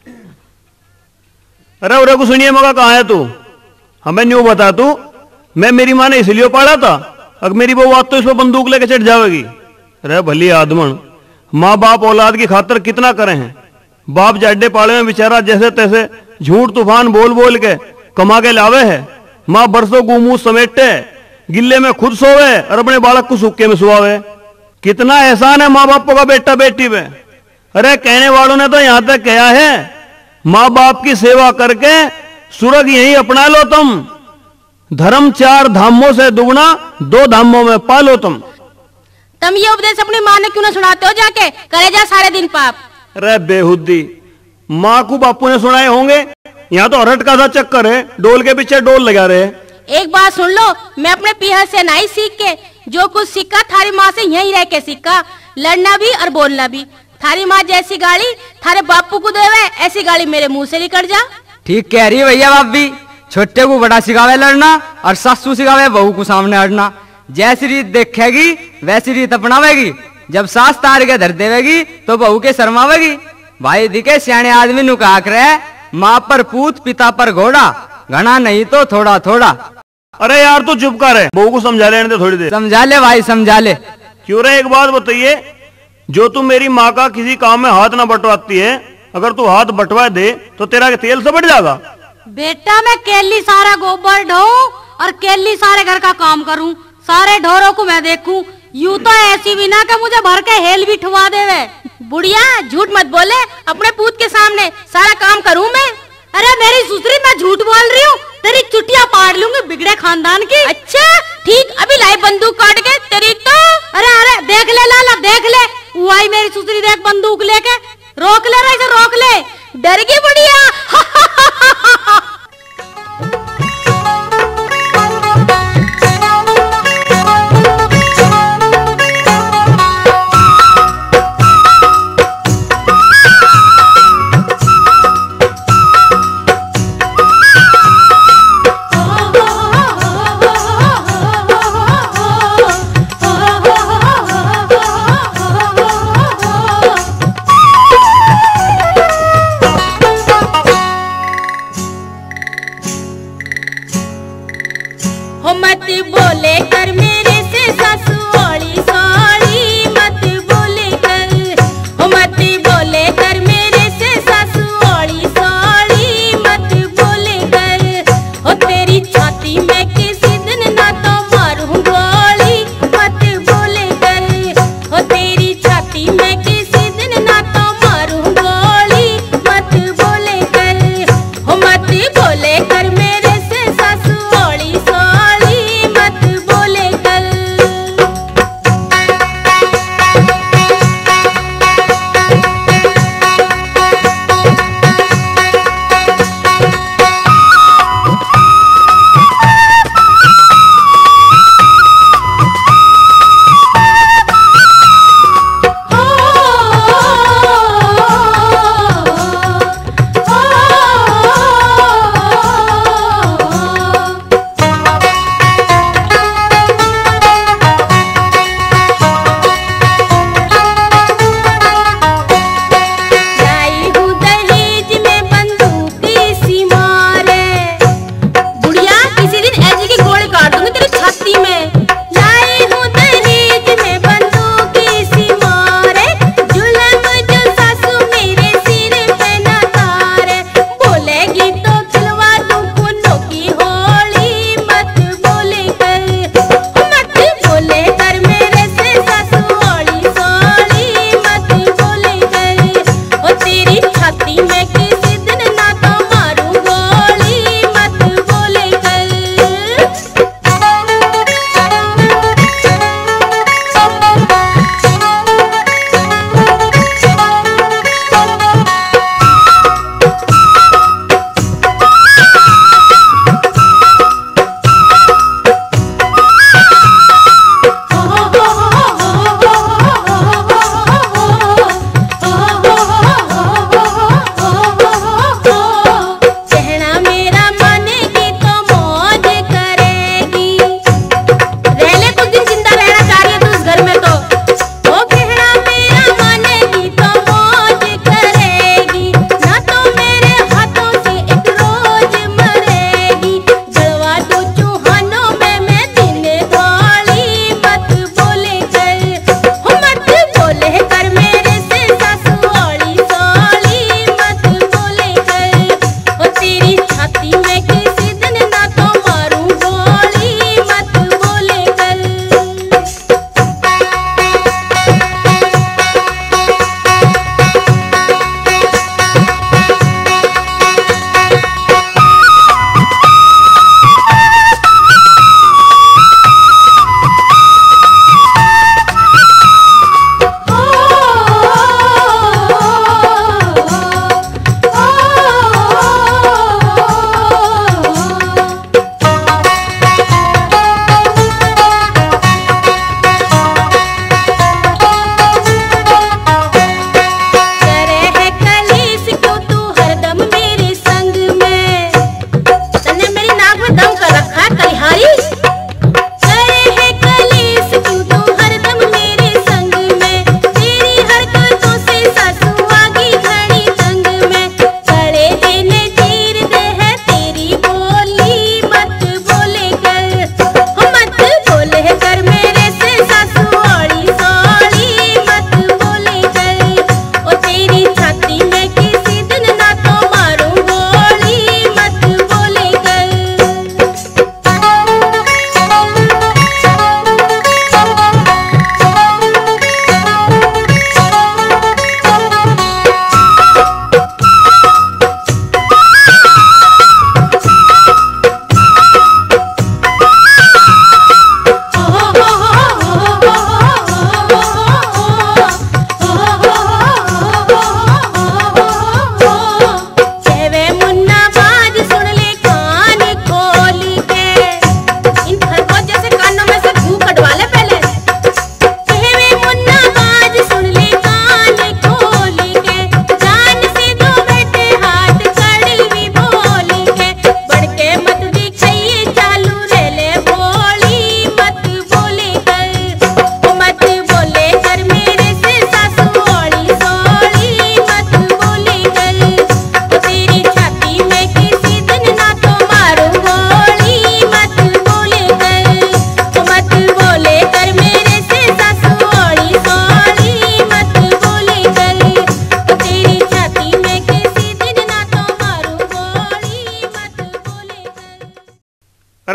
अरे उरे को सुनिए मगा, कहाँ है तू, हमें न्यू बता तू। मैं मेरी माँ ने इसलिए पाला था, अगर मेरी बहू आज तो इस पर बंदूक लेके चढ़ जाएगी। अरे भली आदमन, माँ बाप औलाद की खातर कितना करे हैं। बाप जाड्डे पाले में बेचारा जैसे तैसे झूठ तूफान बोल बोल के कमा के लावे है। माँ बरसों गुमू समेटे, गिल्ले में खुद सोवे और अपने बालक को सूखे में सुआवे। कितना एहसान है माँ बापों का बेटा बेटी पे। अरे कहने वालों ने तो यहाँ तक कहा है, माँ बाप की सेवा करके स्वर्ग यही अपना लो तुम, धर्म चार धामों से दुगना दो धामों में पालो तुम। तुम ये उपदेश अपनी माँ ने क्यों ना सुनाते हो, जाके करे जा सारे दिन पाप। अरे बेहुदी, माँ को बापू ने सुनाए होंगे, यहाँ तो हरट का सा चक्कर है, डोल के पीछे डोल लगा रहे। एक बात सुन लो, मैं अपने पीहर से नहीं सीख के, जो कुछ सीखा थारी माँ से यहीं रह के सीखा, लड़ना भी और बोलना भी। थारी माँ जैसी गाली थारे बापू को देवे, ऐसी गाली मेरे मुंह से निकल जा। ठीक कह रही है भैया भाभी, छोटे को बड़ा सिखावे लड़ना और सासू सिखावे बहू को सामने हटना। जैसी रीत देखेगी वैसी रीत अपनावेगी, जब सास तार के धर देवेगी तो बहू के शर्मावेगी। भाई दिखे सियाने आदमी नु कहा करे, माँ पर पूत पिता पर घोड़ा, घना नहीं तो थोड़ा थोड़ा। अरे यार तू चुप कर, बहू को समझा लेने दे थोड़ी देर। समझा ले भाई समझा ले। क्यों रे, एक बात बताइए, जो तू मेरी माँ का किसी काम में हाथ ना बटवाती है, अगर तू हाथ बटवा दे तो तेरा तेल से बढ़ जाएगा। बेटा मैं केली सारा गोबर ढो और केली सारे घर का काम करूं, सारे ढोरों को मैं देखूं, यूं तो ऐसी भी ना कि मुझे भर के हेल भी ठुआ देवे। बुढ़िया झूठ मत बोले, अपने पूत के सामने सारा काम करूं मैं। अरे मेरी सुसरी, मैं झूठ बोल रही हूँ, तेरी चुटिया पाड़ लूंगी बिगड़े खानदान की। अच्छा ठीक, अभी लाई बंदूक काट के तेरी तो। अरे अरे देख ले लाला देख ले, वो आई मेरी सुसरी, देख बंदूक लेके, रोक ले रे, रोक ले। डर गई बुढ़िया।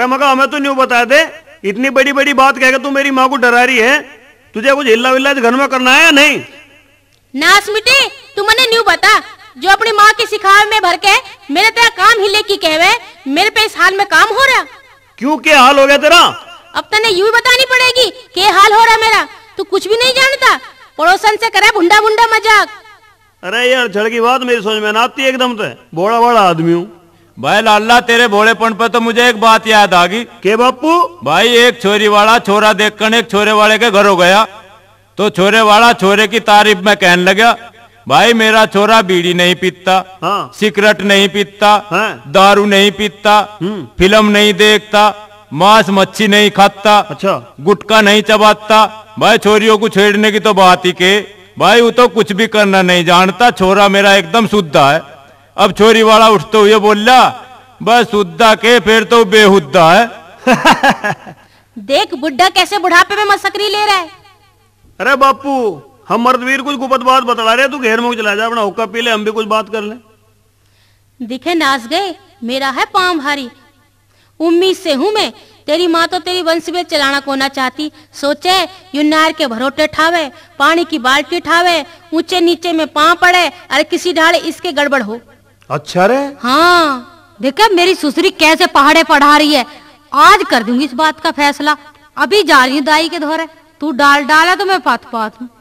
मगा हमें तो न्यू बता दे। इतनी बड़ी बड़ी बात कह के तू मेरी माँ को डरा रही है। तुझे कुछ हिल्ला विल्ला घर में करना है या नहीं? नास मिटे, तू मने न्यू बता जो अपनी माँ की सिखावे में भर के मेरे तेरा काम हिले की कहवे, मेरे पे इस हाल में काम हो रहा। क्यों, क्या हाल हो गया तेरा? अब तने यूं बतानी पड़ेगी क्या हाल हो रहा मेरा। तू कुछ भी नहीं जानता, पड़ोसन से करे भुंडा भुंडा मजाक। अरे यार छड़ की बात मेरी समझ में ना आती एकदम से, बड़ा बड़ा आदमी हूँ। भाई लाला तेरे भोलेपन पर तो मुझे एक बात याद आ गई। के बापू? भाई एक छोरी वाला छोरा देखकर एक छोरे वाले के घर हो गया, तो छोरे वाला छोरे की तारीफ में कहने लगा, भाई मेरा छोरा बीड़ी नहीं पीता, हाँ। सिगरेट नहीं पीता, हाँ। दारू नहीं पीता, फिल्म नहीं देखता, मांस मच्छी नहीं खाता, अच्छा, गुटखा नहीं चबाता। भाई छोरियों को छेड़ने की तो बात ही के, भाई वो तो कुछ भी करना नहीं जानता, छोरा मेरा एकदम शुद्ध है। अब छोरी वाला उठते हुए बोला, बस शुद्धा के फिर तो बेहुद्दा है। देख बुढ़ा कैसे बुढ़ापे में मसकरी ले रहा है। अरे बापू हम मर्दवीर कुछ गुपत बात बता रहे, तू घेर में चला जा, अपना हुक्का पी ले, हम भी कुछ बात कर ले। दिखे नाच गए, मेरा है पांव भारी। उम्मीद से हूँ मैं, तेरी माँ तो तेरी वंश में चलाना को ना चाहती। सोचे यूनार के भरोटे ठावे, पानी की बाल्टी ठावे, ऊंचे नीचे में पाँव पड़े, अरे किसी ढाले इसके गड़बड़ हो। अच्छा रे? हाँ देखे मेरी सुसरी कैसे पहाड़े पढ़ा रही है। आज कर दूंगी इस बात का फैसला। अभी जा रही हूँ दाई के धोरे, तू डाल डाला तो मैं पात पात हूँ।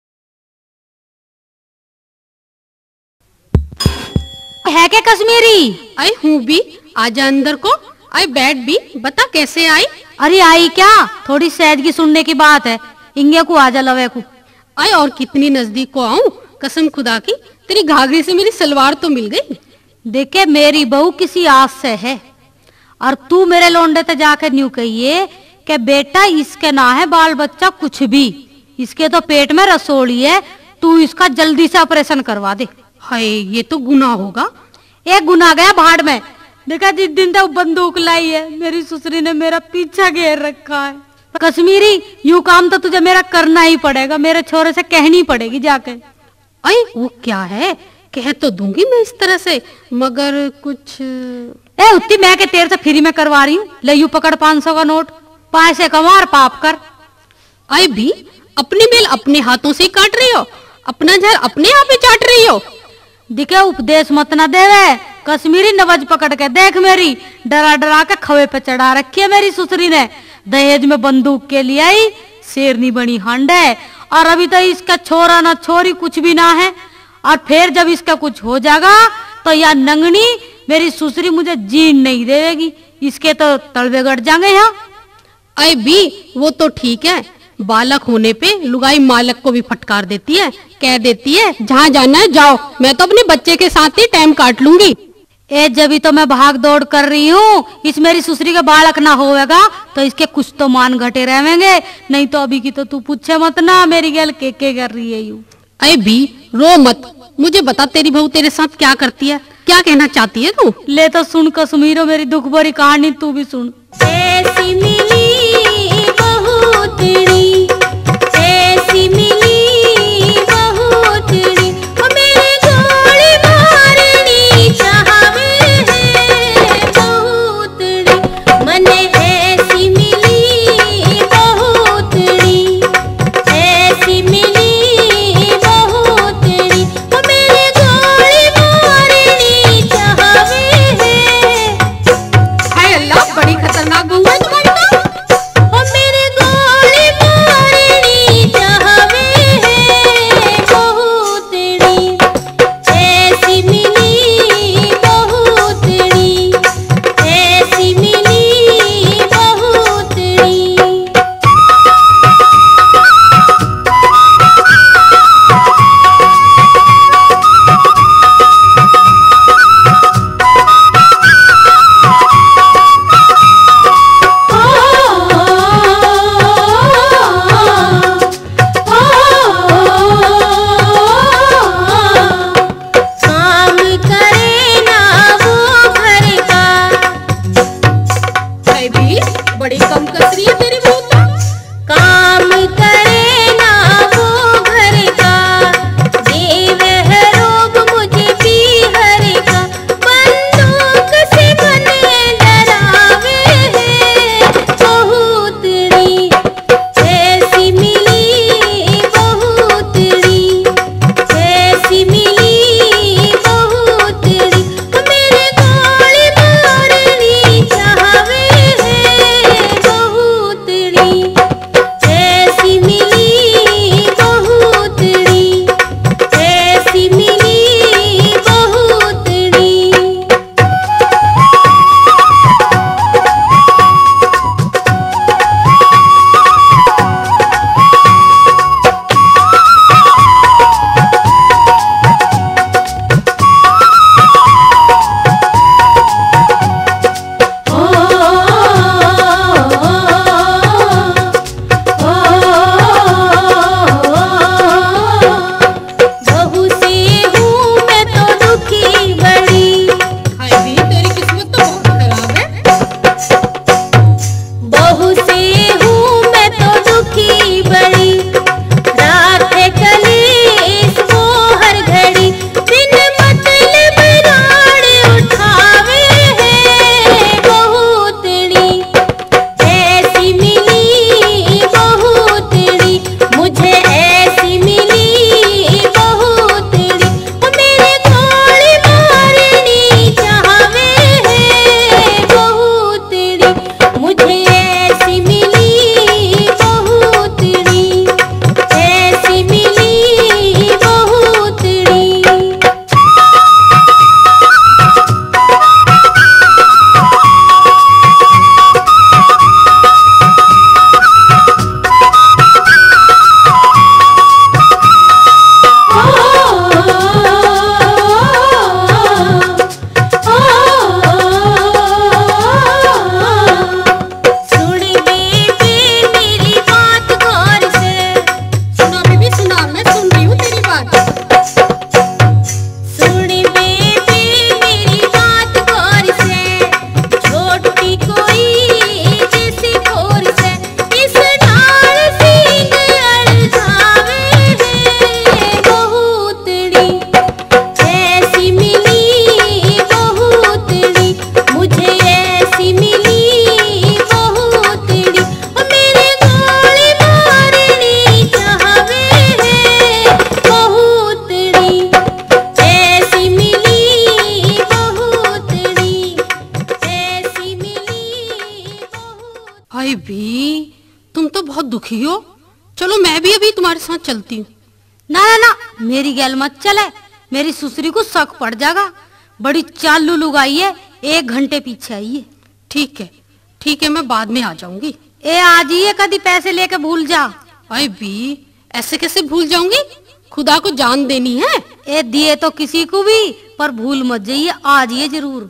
है क्या कश्मीरी? आई हूँ भी, आजा अंदर को। आई बैठ भी, बता कैसे आई? अरे आई क्या, थोड़ी सहज की सुनने की बात है। इंगे को आजा लवे को। आई और कितनी नजदीक को आऊं, कसम खुदा की तेरी घाघरी से मेरी सलवार तो मिल गई। देखे मेरी बहू किसी आस से है, और तू मेरे लोंडे ते जाकर न्यू कहिए कि बेटा इसके ना है बाल बच्चा कुछ भी, इसके तो पेट में रसोड़ी है, तू इसका जल्दी से ऑपरेशन करवा दे। हाय ये तो गुनाह होगा। एक गुनाह गया भाड़ में। देखा जिस दिन तक बंदूक लाई है, मेरी ससुरी ने मेरा पीछा घेर रखा है। कश्मीरी यू काम तो तुझे मेरा करना ही पड़ेगा, मेरे छोरे से कहनी पड़ेगी जाके। आई वो क्या है, कह तो दूंगी मैं इस तरह से, मगर कुछ ए उतनी मैं के तेरे से फ्री में करवा रही हूँ। ले यू पकड़ पाँच सौ का नोट, पैसे कमा और पाप कर। आई भी अपनी बेल अपने हाथों से काट रही हो, अपना झर अपने आप ही चाट रही हो। दिखे उपदेश मत न देवे। कश्मीरी नवज पकड़ के देख, मेरी डरा डरा के खवे पे चढ़ा रखी है मेरी ससुरी ने। दहेज में बंदूक के लिए आई, शेरनी बनी हंड है, और अभी तो इसका छोरा ना छोरी कुछ भी ना है। और फिर जब इसका कुछ हो जाएगा तो यह नंगनी मेरी ससुरी मुझे जीन नहीं देगी, इसके तो तलवे गड़ जाएंगे यहाँ। आई भी वो तो ठीक है, बालक होने पे लुगाई मालक को भी फटकार देती है, कह देती है जहाँ जाना है जाओ, मैं तो अपने बच्चे के साथ ही टाइम काट लूंगी। ए जब ही तो मैं भाग दौड़ कर रही हूँ, इस मेरी ससुरी का बालक ना होगा तो इसके कुछ तो मान घटे रहेंगे, नहीं तो अभी की तो तू पूछे मत ना मेरी गैल के के कर रही है यू। अरे भी रो मत, मुझे बता तेरी बहू तेरे साथ क्या करती है, क्या कहना चाहती है तू? ले तो सुन कश्मीरो मेरी दुख भरी कहानी, तू भी सुन। ऐसी मिली बहुतड़ी, ऐसी मिली बहुतड़ी, ओ मेरे गोली मारनी चाहवे है बहुतड़ी, मने ऐसी मिली बहुतड़ी, ऐसी मिली बहुतड़ी, ओ मेरे गोली मारनी चाहवे है। हाय अल्लाह, बड़ी खतरनाक बहू है तुम्हारी तो। बहुतड़ी, ऐसी मिली बहुतड़ी, मुझे ऐसी मिली बहुतड़ी, ओ मेरे गोली मारनी चाहवे है बहुतड़ी, ऐसी मिली बहुतड़ी, ऐसी मिली बहुतड़ी। हाय भी, तुम तो बहुत दुखी हो। चलो मैं भी अभी तुम्हारे साथ चलती हूँ। ना ना ना, मेरी गैल मत चले, मेरी सुसरी को शक पड़ जाएगा। बड़ी चालू लुगाई है, एक घंटे पीछे आई है। ठीक है ठीक है, मैं बाद में आ जाऊंगी। ए आ जाइए, कभी पैसे लेके भूल जा। अरे भी, ऐसे कैसे भूल जाऊंगी? खुदा को जान देनी है। ए दिए तो किसी को भी, पर भूल मत जाइए, आ जाइए जरूर।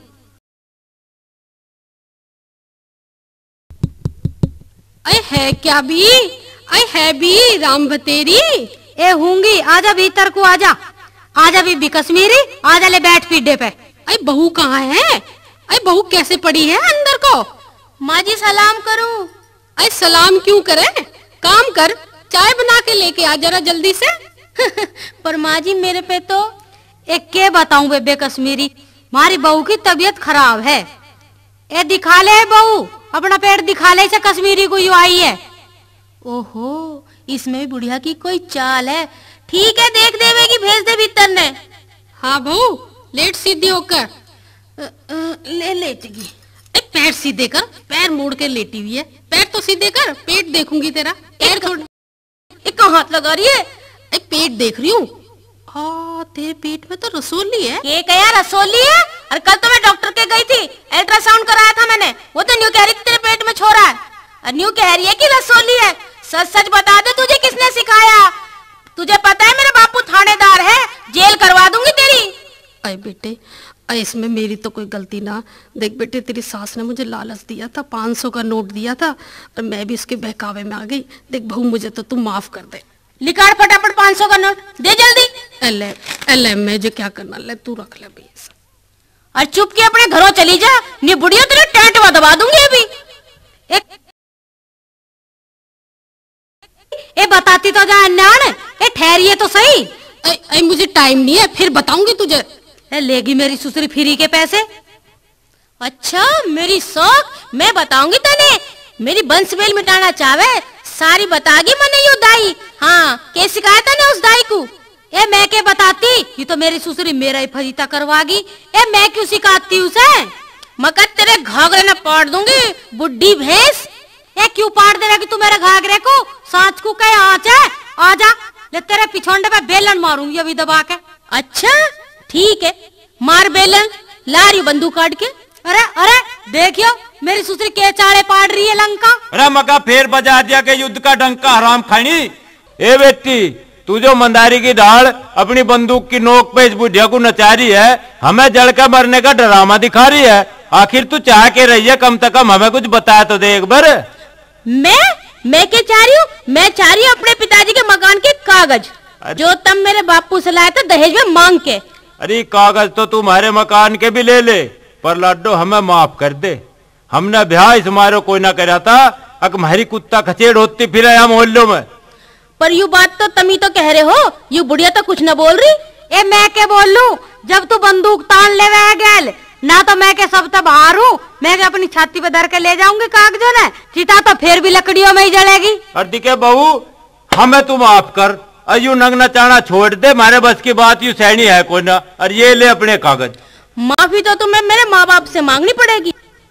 अरे है क्या भी? अरे है भी राम बतेरी। ए होंगी, आजा भीतर को, आजा आजा बीबी कश्मीरी, आजा ले बैठ पीढ़े पे। अरे बहू कहाँ है? अरे बहू कैसे पड़ी है अंदर को? माँ जी सलाम करूं? अरे सलाम क्यों करे, काम कर, चाय बना के लेके आ जरा जल्दी से। पर माँ जी मेरे पे तो एक के बताऊं बेबे कश्मीरी, हमारी बहू की तबीयत खराब है। ए दिखा ले बहू, अपना पेट दिखा ले, से कश्मीरी को यू आई है। ओहो, इसमें भी बुढ़िया की कोई चाल है। ठीक है, देख देवेगी, भेज दे भीतर ने। हाँ बहू, लेट सीधी होकर। अ, अ, ले लेटगी। पैर सीधे कर, पैर मोड़ के लेटी हुई है। पैर तो सीधे कर, पेट देखूंगी तेरा। पैर थोड़ा एक हाथ लगा रही है। एक पेट देख रही हूँ। हाँ, तेरे पेट में तो रसोली है। के क्या रसोली है? और कल तो मैं डॉक्टर के गई थी, अल्ट्रासाउंड कराया था मैंने, वो तो न्यू कह रही थी तेरे पेट में छोरा है, और न्यू कह रही है कि रसोली है। सच सच बता दे, तुझे किसने सिखाया? तुझे पता है मेरा बापू थानेदार है, जेल करवा दूंगी तेरी। अरे बेटे, अरे इसमें मेरी तो कोई गलती ना। देख बेटे, तेरी सास ने मुझे लालच दिया था, पाँच सौ का नोट दिया था, और मैं भी इसके बहकावे में आ गई। देख बहू, मुझे तो तू माफ कर दे। निकाल फटाफट पाँच सौ का नोट, दे जल्दी। एले एले मुझे क्या करना, ले तू रख ले भैया। और चुप के अपने घरों चली जा, नहीं बुढ़िया तेरे टेंट में दबा दूंगी अभी। एक ए बताती तो जा अन्यान, ए ठहरिए तो सही। अरे अरे मुझे टाइम नहीं है, फिर बताऊंगी तुझे। ए लेगी मेरी सुसरी फ्री के पैसे। अच्छा, मेरी शौक मैं बताऊंगी तने। मेरी बंस बेल मिटाना चाहे सारी बतागी मने यू दाई। हाँ, के शिकायत है उस दाई को? ए मैं के बताती, ये तो मेरी सुसरी मेरा ही फजीता करवागी। ए मैं क्यों सिखाती उसे? मकर तेरे घाघरे न पाड़ दूंगी, बुड्ढी भैंस। ए क्यों पाड़ दे रहा कि तू मेरे घाघरे को? सांच को कहे आँच है, आजा ले तेरे पिछोंडे पे बेलन मारूंगी अभी दबा के। अच्छा ठीक है, मार बेलन, ला रही बंदूक काट के। अरे अरे देखियो, मेरी सुसरी के चाड़े पाड़ रही है लंका। अरे मका फेर बजा दिया के युद्ध का डंका हराम खानी। ए बेटी, तू जो मंदारी की ढाल अपनी बंदूक की नोक पे इस बुढ़िया को नचा रही है, हमें जड़ के मरने का डरामा दिखा रही है। आखिर तू चाह के रही है, कम से कम हमें कुछ बताया तो दे एक बार। मैं मैं क्या चाह रही हूँ? मैं चाह रही हूँ अपने पिताजी के मकान के कागज, जो तब मेरे बापू से लाया था दहेज में मांग के। अरे कागज तो तुम्हारे मकान के भी ले ले, पर लाडो हमें माफ कर दे। हमने ब्याह इस मारो कोई ना करा था, अक हमारी कुत्ता खचेड़ होती फिर यहाँ मोहल्लों में। पर यू बात तो तमी तो कह रहे हो, यू बुढ़िया तो कुछ न बोल रही। ए मैं के बोल लूं, जब तू बंदूक तान ले वह गैल ना, तो मैं के सब तब हारू, मैं के अपनी छाती पे धर के ले जाऊंगी कागजों ने। चिता तो फिर भी लकड़ियों में ही जलेगी। और दिखे बहू, हमें तू माफ कर, अयू नंग नचाना छोड़ दे, मारे बस की बात यू सहनी है कोई ना। और ये ले अपने कागज। माफी तो तुम्हें मेरे माँ बाप से मांगनी पड़ेगी।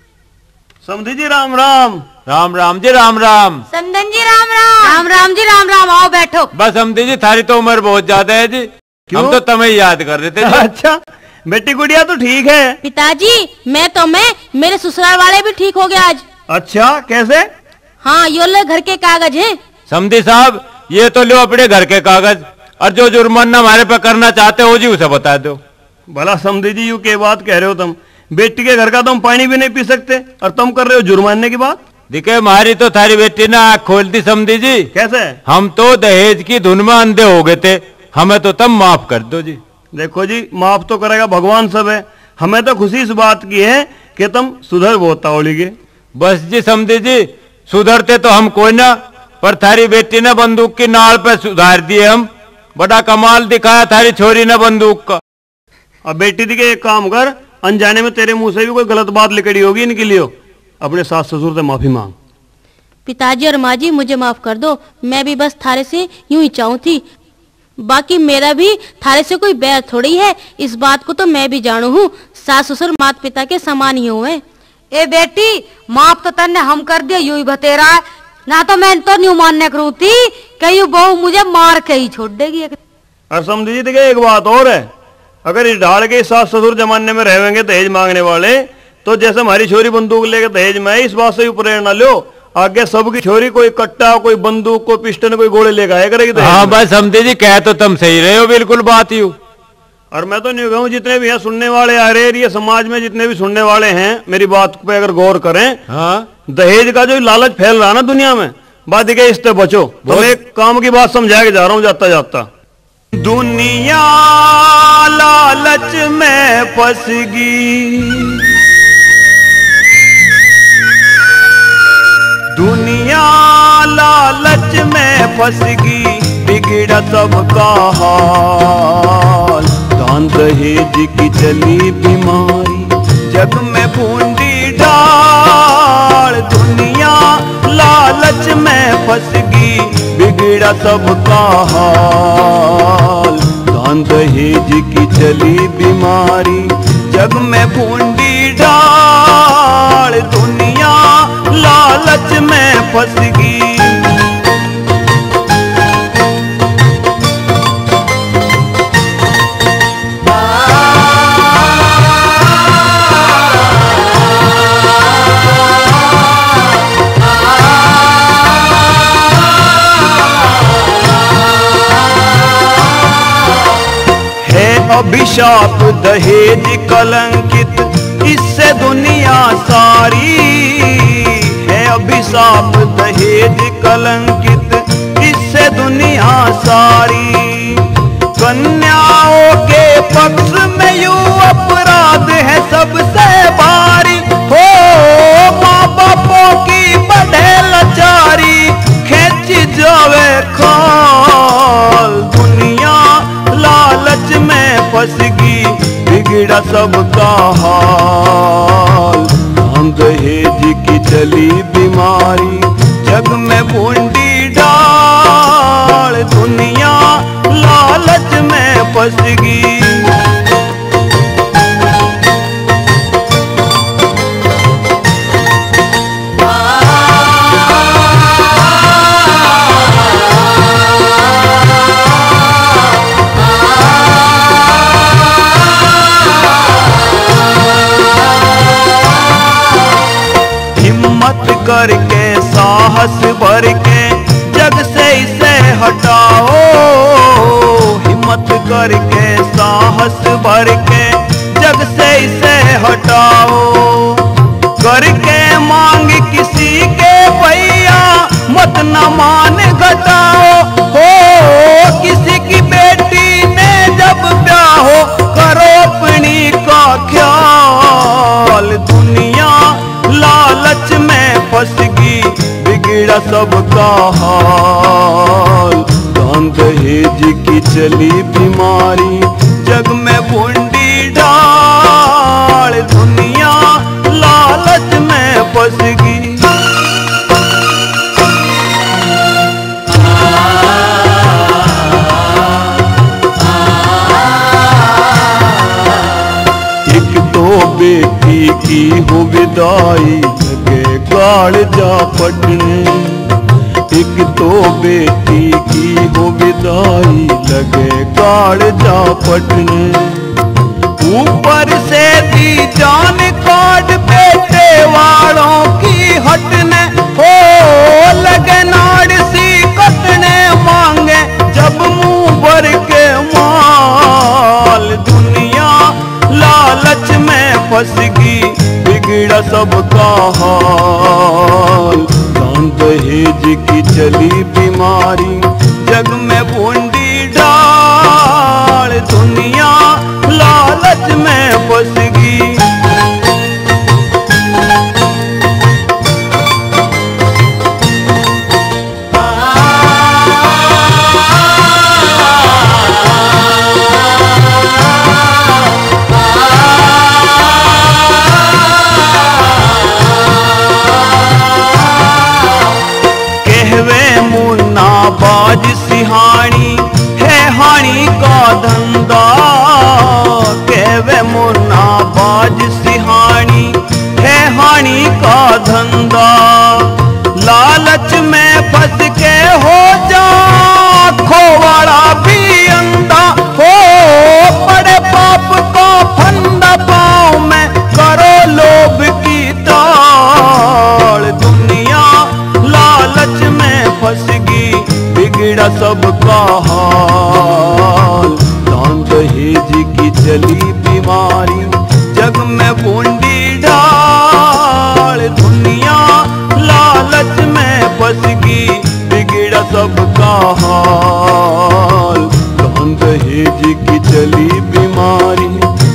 समधी जी राम राम। राम राम जी, राम राम। समधन जी राम राम। राम राम जी, राम राम, आओ बैठो। बस समझी जी, थारी तो उम्र बहुत ज्यादा है जी, हम तो तुम्हें याद कर रहे थे जी। अच्छा, बेटी गुड़िया तो ठीक है। पिताजी, मैं तो मैं मेरे ससुराल वाले भी ठीक हो गए आज। अच्छा, कैसे? हाँ, यो ले घर के कागज हैं। समधी साहब, ये तो लो अपने घर के कागज, और जो जुर्माना हमारे पे करना चाहते हो जी उसे बता दो। भला समधी जी, यू के बात कह रहे हो तुम? बेटी के घर का तुम पानी भी नहीं पी सकते और तुम कर रहे हो जुर्माने की बात। दिखे हमारी तो थारी बेटी ने आँख खोल दी समधी जी। कैसे? हम तो दहेज की धुन में अंधे हो गए थे, हमें तो तब माफ कर दो जी। देखो जी, माफ तो करेगा भगवान सब है, हमें तो खुशी इस बात की है कि तुम सुधर बोता होलीगे। बस जी समधी जी, सुधरते तो हम कोई ना, पर थारी बेटी ने बंदूक की नाल पे सुधार दिए हम। बड़ा कमाल दिखाया थारी छोरी ने बंदूक का। अब बेटी दी के एक काम कर, अनजाने में तेरे मुंह से भी कोई गलत बात निकली होगी इनके लिए, अपने सास ससुर से माफी मांग। पिताजी और माँ जी मुझे माफ कर दो, मैं भी बस थारे से यूं ही चाहूँ थी। बाकी मेरा भी थारे से कोई बैर थोड़ी है, इस बात को तो मैं भी जानू हूँ, सास ससुर माता पिता के समान ही हुए। ए बेटी माफ तो तन्ने हम कर दिया, यूं ही बतेरा है ना, तो मैं तो नहीं मानने करू थी कि यू बहू मुझे मार के ही छोड़ देगी। और समझी जी देखिए एक बात और है, अगर इस ढाल के सास ससुर जमाने में रहेंगे दहेज मांगने वाले, तो जैसे हमारी छोरी बंदूक लेके दहेज में, इस बात से प्रेरणा लो, आगे सबकी छोरी कोई कट्टा, कोई बंदूक, कोई पिस्टन, कोई गोले लेकर आया करेगी। हाँ बस समझे जी, कह तो तुम सही रहे हो, बिल्कुल बात ही। और मैं तो नहीं कहूँ, जितने भी हैं सुनने वाले आ रहे, ये समाज में जितने भी सुनने वाले हैं, मेरी बात पे अगर गौर करें, हाँ दहेज का जो लालच फैल रहा है ना दुनिया में, बात के इससे बचो। तो मैं एक काम की बात समझा के जा रहा हूँ जाता जाता। दुनिया लालच में फंस गई, दुनिया लालच में फंस गई, बिगड़ा सबका हाल, दान दहेज की चली बीमारी, जग में बूंदी डाल, दुनिया लालच में फंस गई, बिगड़ा सबका हाल, दान दहेज की चली बीमारी, जग में बूंदी डाल, दुनिया लालच में फंस गई। अभिशाप दहेज कलंकित, इससे दुनिया सारी है, अभिशाप दहेज कलंकित, इससे दुनिया सारी, कन्याओं के पक्ष में यूं अपराध है सबसे भारी, हो माँ बापों की बढ़े लाचारी, खींच जावे खाल, दुनिया लालच में फंस गई, बिगड़ा सबका हाल, दान दहेज की चली बीमारी, जग में बूंदी डाल, दुनिया लालच में फंस गई। करके साहस भर के जग से इसे हटाओ, हिम्मत करके साहस भर के जग से इसे हटाओ, करके मांग किसी के भैया मत न मान घटाओ, हो किसी की बेटी ने जब ब्याह हो, करो अपनी का ख्याल, दुनिया लालच में फंस गई, बिगड़ा सबका हाल, दान दहेज की चली बीमारी, जग में बूंदी डाल, दुनिया लालच में फंस गई। एक तो बेटी की हो विदाई, लगे गाड़ जा पटने, एक तो बेटी की हो विदाई, लगे गाड़ जा पटने, ऊपर से दी जान काट बेटे वालों की हटने, हो लगे नाड़ सी कटने, मांगे जब मुंह भर के माल, दुनिया लालच में फंस गई, बिगड़ा सबका हाल, दान दहेज की चली बीमारी, जग में बूंदी डाल, दुनिया लालच में फंस गई। का धंधा, कहवे मुन्ना बाज सिहानी है हानि का धंधा। लालच में फंस के हो जा खोवाड़ा भी अंधा, हो बड़े पाप को फंदा पाँव में करो लोभ की ताड़। दुनिया लालच में फंस गई, बिगड़ा सबका हाल। दान दहेज की चली बीमारी, जग में बूंदी ढाल। दुनिया लालच में फंस गई, बिगड़ा सबका हाल। दान दहेज की चली बीमारी,